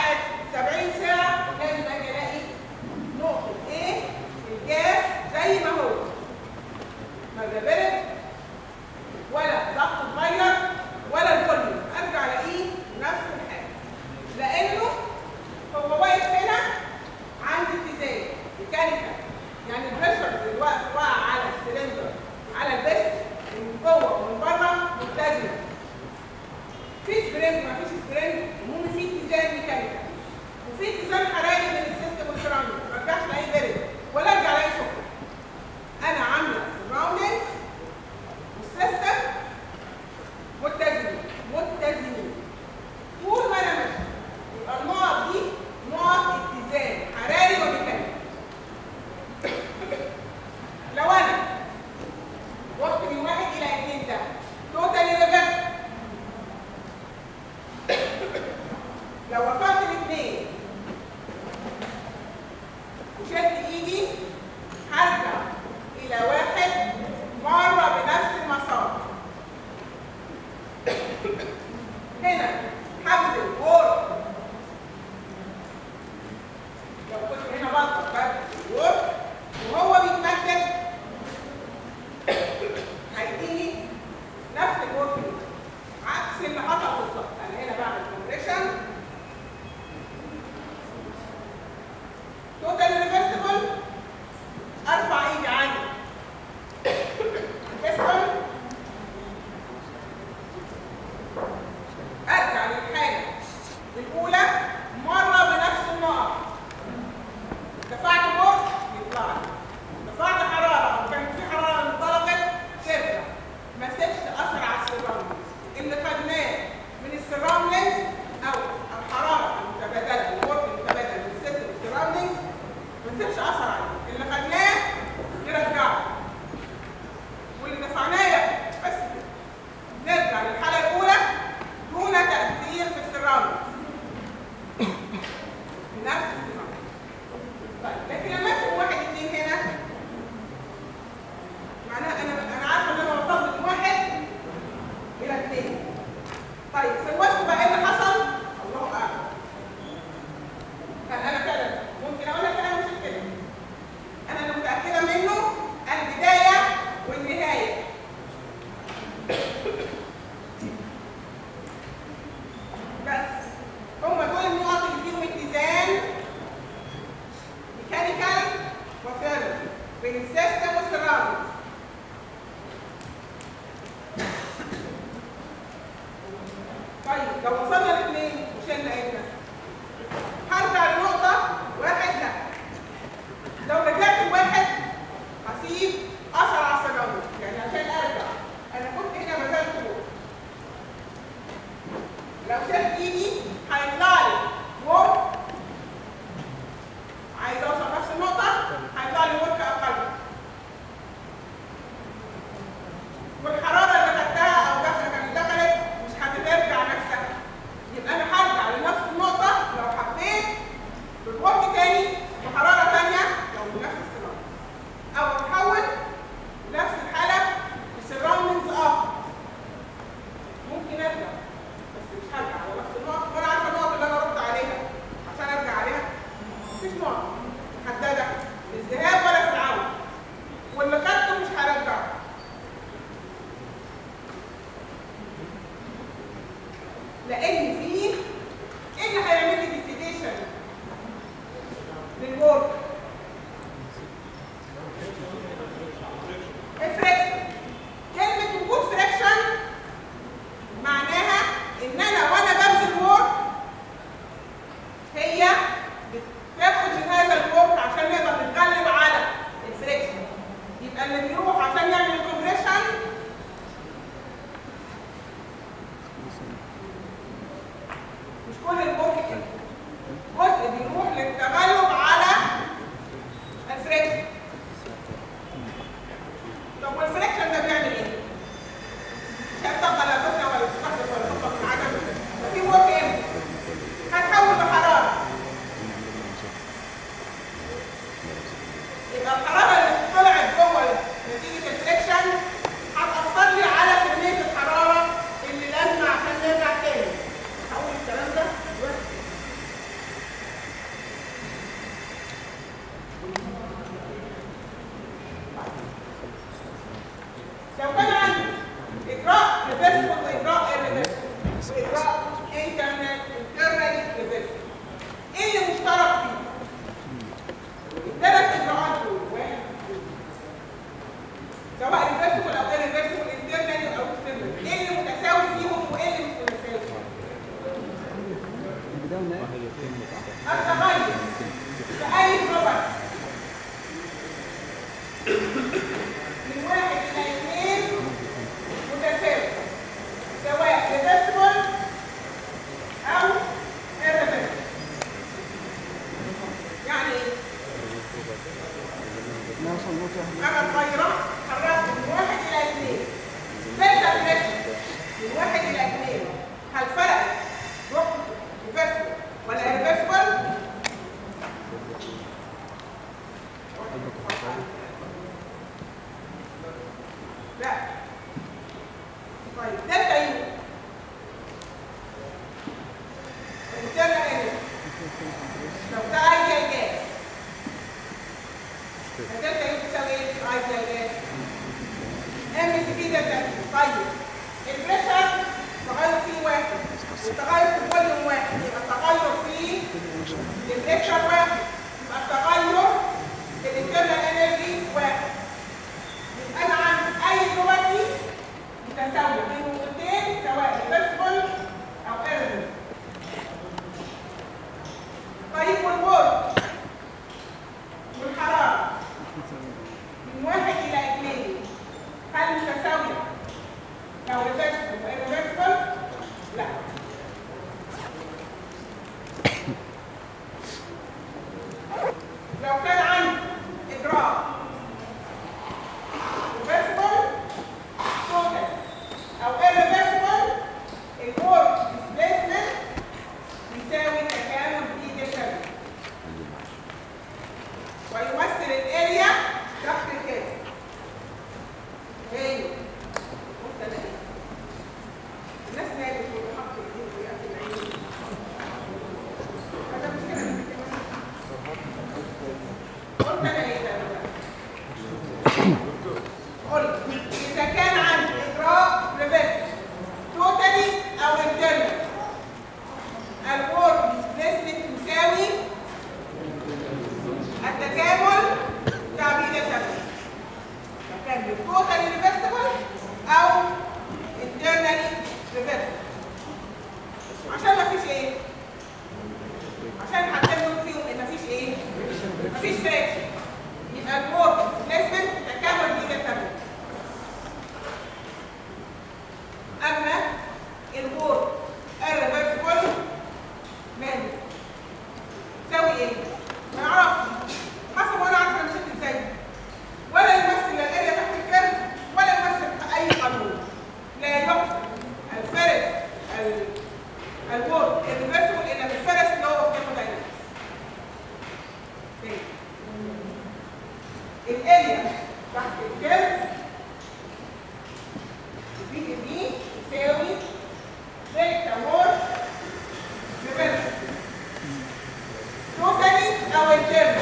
زي ما السيستم والسراوند. طيب لو وصلنا لاثنين وشلنا ايه؟ هرجع لنقطة واحد لا. لو رجعت لواحد هسيب أثر على السراوند، يعني عشان أرجع أنا كنت هنا ما زلت فوق. لو شلت إيدي هيطلع لي ورك، عايز أوصل نفس النقطة هيطلع لي ورك أقل. والحرارة اللي خدتها أو دخلت اللي دخلت مش هترجع نفسها، يبقى أنا هرجع لنفس النقطة لو حبيت بالورك تاني بحرارة تانية لو بنفس السراوند، أو أتحول لنفس الحالة بسراوندز آخر. ممكن أرجع بس مش هرجع على نفس النقطة، وأنا عارفة النقطة اللي أنا رحت عليها عشان أرجع عليها مفيش نقطة محددة في الذهاب ولا في العودة، واللي خدته مش هرجعه. لأن في إيه اللي هيعمل لي ديستيليشن للورك؟ الفريكشن. كلمة وجود فريكشن معناها إن أنا وأنا ببذل ورك هي بتاخد من هذا الورك عشان نقدر نتغلب على الفريكشن. يبقى اللي بيروح عشان يعمل كومبريشن مش كل الورك كده، جزء بيروح للتغلب على الفريكشن. طب والفريكشن ده بيعمل ايه؟ مش هيطبق لا تفنى ولا تستخدم ولا تطبق من عدم، ده في ورك ايه؟ هتحول لحراره. يبقى الحراره اللي طلعت جوه نتيجه الفريكشن هتاثر لي على كميه الحراره اللي لازمه عشان نرجع تاني. هقول الكلام ده دلوقتي. لو كان عندي اجراء ريفرسبل واجراء irreversible واجراء انترنال انترنال ريفرسبل، ايه اللي مشترك فيه؟ الثلاث اجراءات دول واحد سواء ريفرسبل او irreversible انترنال او اكسترنال، ايه اللي متساوي فيهم وايه اللي مش متساوي؟ التغير في اي بروبرتي من واحد الى اثنين متساوي، سواء ريفرسبل او irreversible. يعني ايه؟ انا اتغيرت حركت من واحد الى اثنين، دلتا بريشر من واحد الى اثنين، هل فرقت رحت ريفرسبل ولا irreversible؟ لا. طيب دلتا يو الانترنال انرجي لو ده ايديال جاز، الدلتا يو بتساوي ايه في ايديال جاز؟ ام سي بي دلتا. طيب البريشر تغير فيه واحد والتغير في الفوليوم واحد، يبقى التغير في البريشر واحد، يبقى التغير في الانترنال انرجي واحد. يبقى انا عندي اي بروبرتي متساويه بين نقطتين سواء ريفرسبل او irreversible. طيب والورك والحراره من واحد الى اثنين هل متساويه لو ريفرسبل و irreversible؟ لا. مفيش فراكشن يبقى الورك ديسبيسمنت تكامل ميجا تابلت. اما الورك الريفرسبل ماله تساوي ايه؟ ما نعرفش حسب وانا عارفه انا مشيت ازاي، ولا يمثل الاريا تحت الكيرف ولا يمثل اي قانون. لا يحصل الفرس الورك الريفرسبل الا بالفرس لو اوف ثيرموداينامكس. الاريا تحت الكيرف بي بي تساوي دلتا وورك ريفرسبل توتالي او الترم.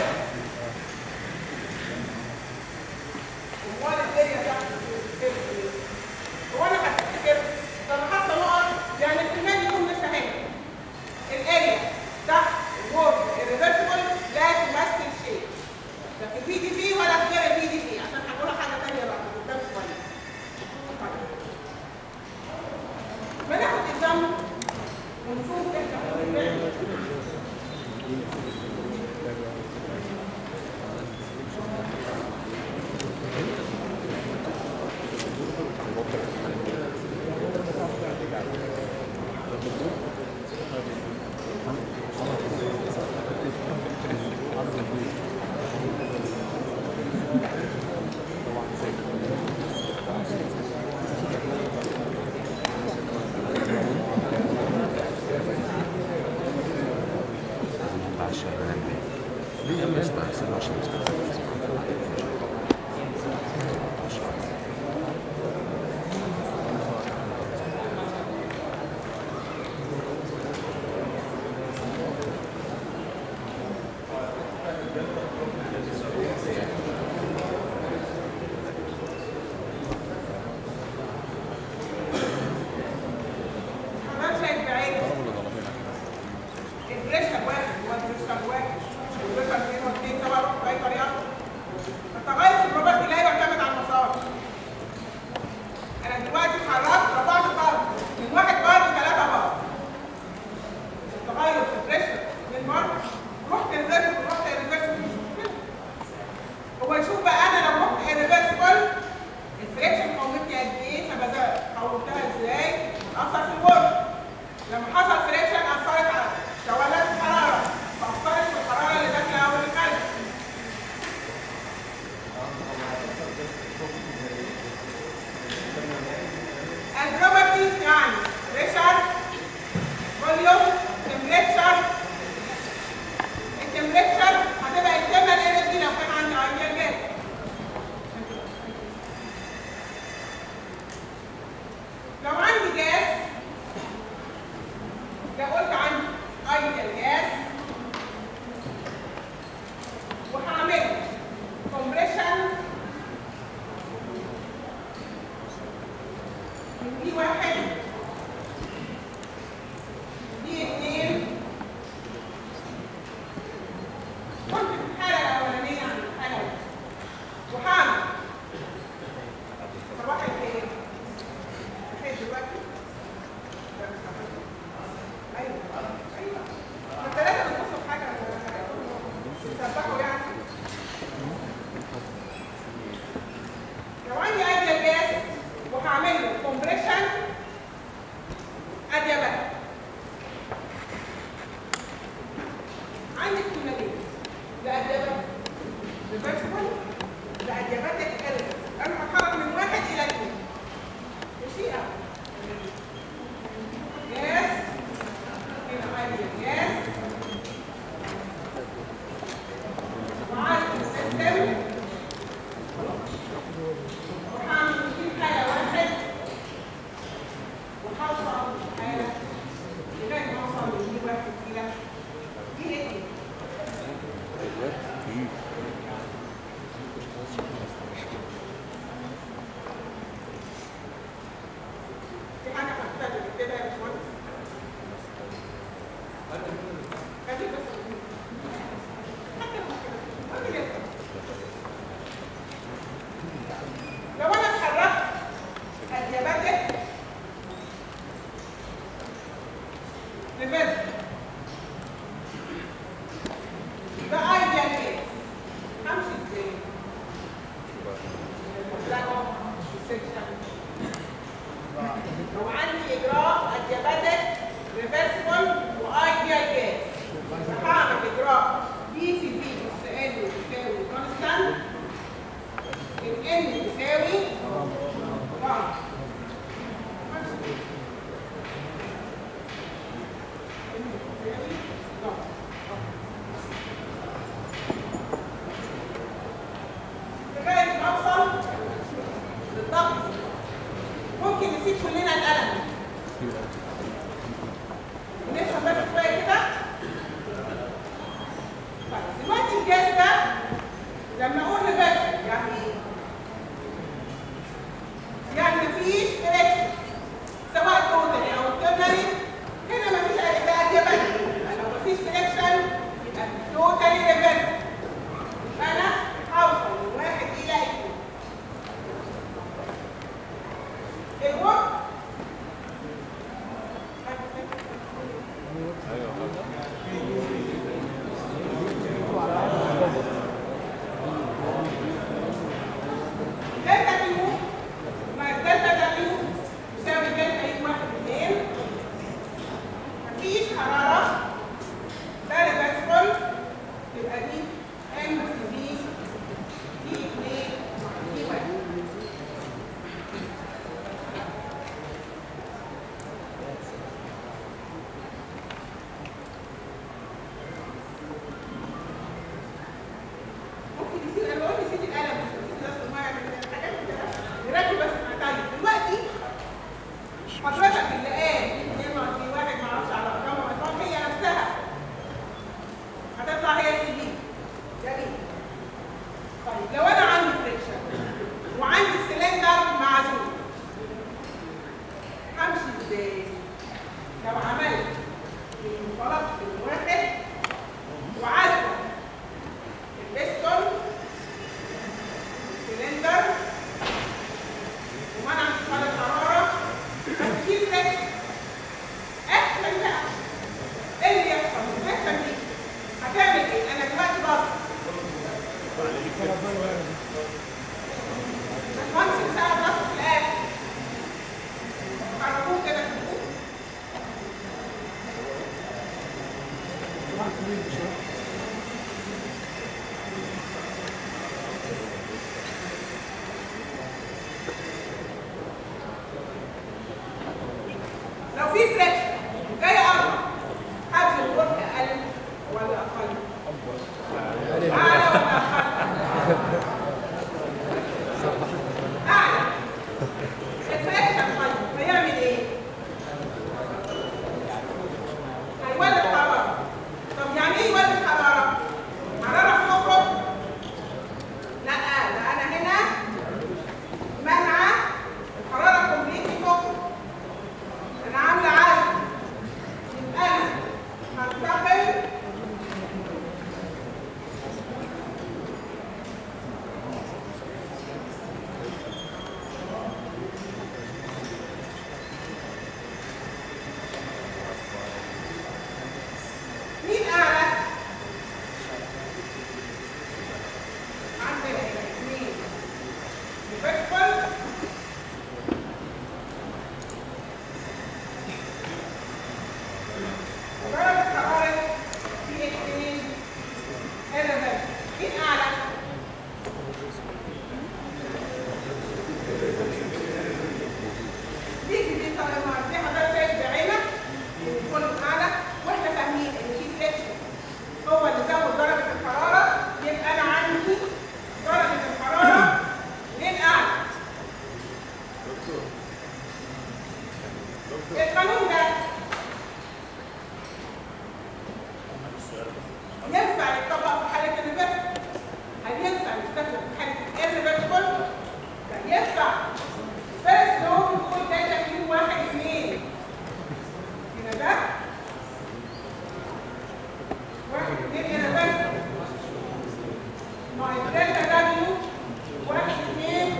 هو الاريا تحت الكيرف هو انا هفتكر طب حاطه نقط يعني الاحتمال يكون لسه هنا. الاريا تحت الورك الريفرسبل لا تمثل شيء لا في البي دي بي ولا في غير البي دي بي، عشان هنقول حاجه ثانيه بقى قدام شويه. ما ناخد اكزامبل ونشوف احنا بنعمل دلوقتي الجاز ده لما اقول ريفرسل يعني ايه؟ يعني مفيش فريكشن سواء توتالي او انترنالي. هنا مفيش بقى دي بقى لو مفيش فريكشن يبقى توتالي ريفرسل. انا هوصل من واحد الى اثنين. الوقت دلتا كيو مع الدلتا دبليو يساوي دلتا اي واحد اثنين. مفيش حرارة ده ريفرسبل تبقى دي ام سي بي دي اثنين دي واحد. ممكن يصير انا بقول نسيت القلم مش نسيت نفس الميه من الحاجات كده نركز بس مع طيب دلوقتي حضرتك اللي قال اثنين ناقص دي واحد ما اعرفش على ارقام الارقام هي نفسها هتطلع هي سي دي. جميل. طيب لو انا عندي فريكشن وعندي السلندر معزول همشي ازاي؟ لو عملت انطلقت من واحد وعزل البستون السلندر ومنع انتقال الحراره في فريكشن. احسن بقى ايه اللي يحصل؟ الفريكشن دي هتعمل ايه؟ انا دلوقتي برضه همسك ساعه راسه في الاخر حركوه كده في الفوق. لو في فريكشن جاي اقرب حجم الورك اقل ولا اقل؟ اعلى ولا اقل؟ اعلى. الفريكشن طيب هيعمل ايه؟ هيولد حراره. طب يعني ايه يولد حراره؟ حراره بتخرج؟ لا ده انا هنا منع الحراره كومبليتلي تخرج. انا عامله عزل يبقى انا هنتقل مين اعلى؟ عندنا هنا اثنين ريفرسبل درجة حرارة في اثنين الريفرسبل. مين اعلى؟ دي دي طالما دي حضرتك شايف بعينك ان يكون اعلى واحنا فاهمين ان في فريكشن هو اللي زود درجة الحرارة. يبقى انا عندي درجة الحرارة من اعلى. القانون ده ينفع يتطبق في حالة الريفرسبل؟ هل ينفع يستخدم في حالة الريفرسبل؟ لا ينفع. فيرست لو بنقول داتا كيو واحد اثنين هنا ده واحد اثنين الريفرسبل مع الدلتا دبليو واحد اثنين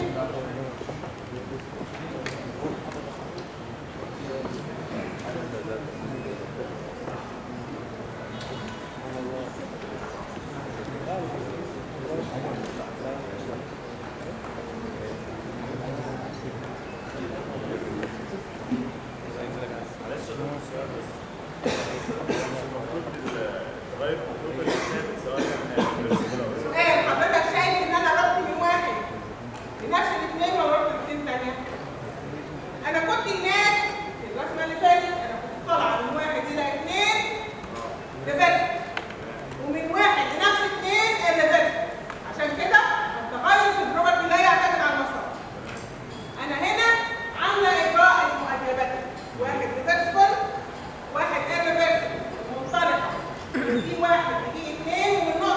معلش انا سؤال بس. مش المفروض الغاية المفروض الثابت سواء كان ريفرسبل او سؤال حضرتك شايف ان انا ربط من واحد لنفس الاثنين ولا ربط الاثنين ثانيه؟ انا كنت هناك في الرسمه اللي فاتت انا كنت طالعه من واحد الى اثنين ريفرسبل ومن واحد لنفس اثنين الريفرسبل. عشان كده التغير في البروبرتي لا يعتمد على المسار. انا هنا عامله اجراء المؤدبات واحد ريفرسبل واحد irreversible منطلقه في واحد في اثنين ومن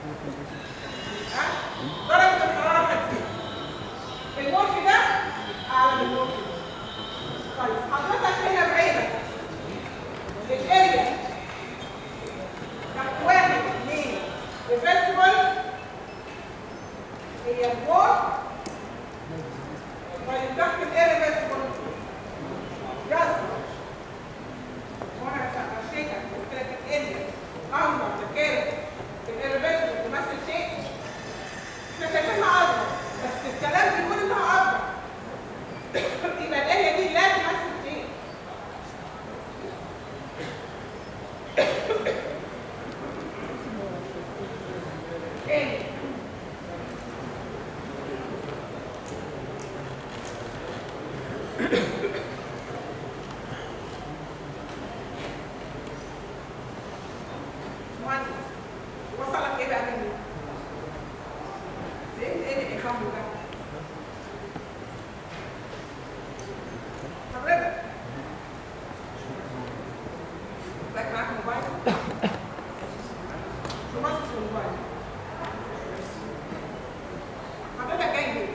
ها؟ درجة الحرارة هتزيد. الورك ده أعلى من الورك ده. طيب حضرتك هنا بعينك الاريا تحت واحد اثنين ريفرسبل هي الورك. طيب تحت الاريفرسبل جاست وانا هشيكك قلت لك الاريا اندر ذا الاريفرسبل تمثل شيء احنا شايفينها اكبر بس الكلام بيقول انها اكبر يبقى الاريا دي لا تمثل شيء. ايه مهندس وصلك ايه بقى مني؟ ايه ايه اللي يفهمه ده؟ حضرتك باك معاك موبايل؟ شو ماسك في الموبايل؟ حضرتك جاي ليه؟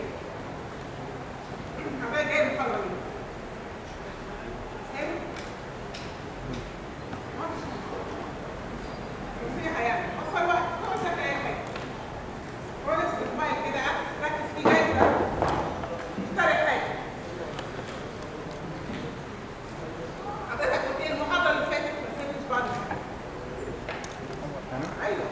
حضرتك جاي من خلوة ليه؟ فاهم؟ نصيحة يعني أوفر وقت ما مسك أي حاجة. خالص الموبايل كده ركز فيه جاي كده اشتري حاجة. حضرتك قلت لي المحاضرة اللي فاتت ما فهمتش بعض الحاجة. أيوه.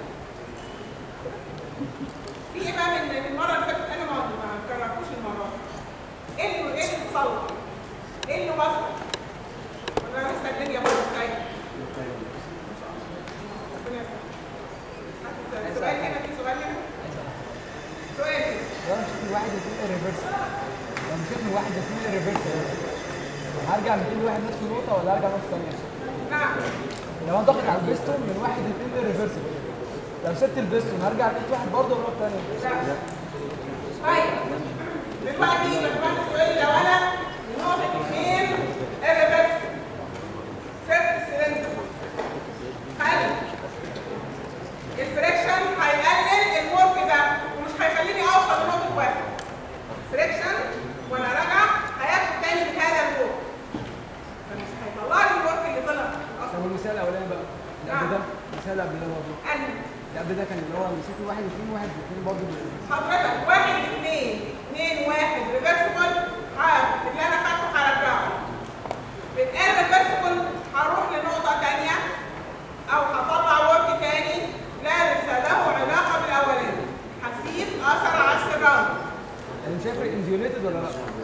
في إيه بقى من المرة اللي فاتت أنا ما ما كررتوش المرة دي. إيه اللي إيه اللي اتصلح؟ إيه اللي وصل؟ ولا لسه الدنيا برضه بتاعتي؟ سؤال هنا في سؤال هنا سؤال هنا لو مشيت من واحد يتنقل ريفرس لو مشيت من واحد يتنقل ريفرس هرجع ميتين واحد نفس النقطة ولا هرجع نقطة ثانية؟ نعم. لو انا ضاغط على البيستون من واحد يتنقل ريفرس لو سبت البيستون هرجع لقيت واحد برضه ونقطة ثانية. لا. طيب دلوقتي بسمع السؤال لو انا نقطة اثنين الريفرس سبت السلندر هل الفريكشن هيقلل الورك ده ومش هيخليني اوصل لنقطة واحد. فريكشن وانا راجعة هياخد تاني من هذا الورك فمش هيطلع لي الورك اللي طلع اصلا. طب المثال الاولاني بقى اللي قبل ده المثال اللي قبل ده برضه أنا اللي قبل ده كان اللي هو مسكت واحد اثنين واحد اثنين برضه حضرتك واحد اثنين اثنين واحد ريفرسبل اللي انا خدته هرجعه. بالان ريفرسبل هروح لنقطة تانية او هطلع ورك تاني لا ليس له علاقة بالاولاني. هسيب اثر على السراوند. يعني مش هيفرق انزيوليتد ولا لا؟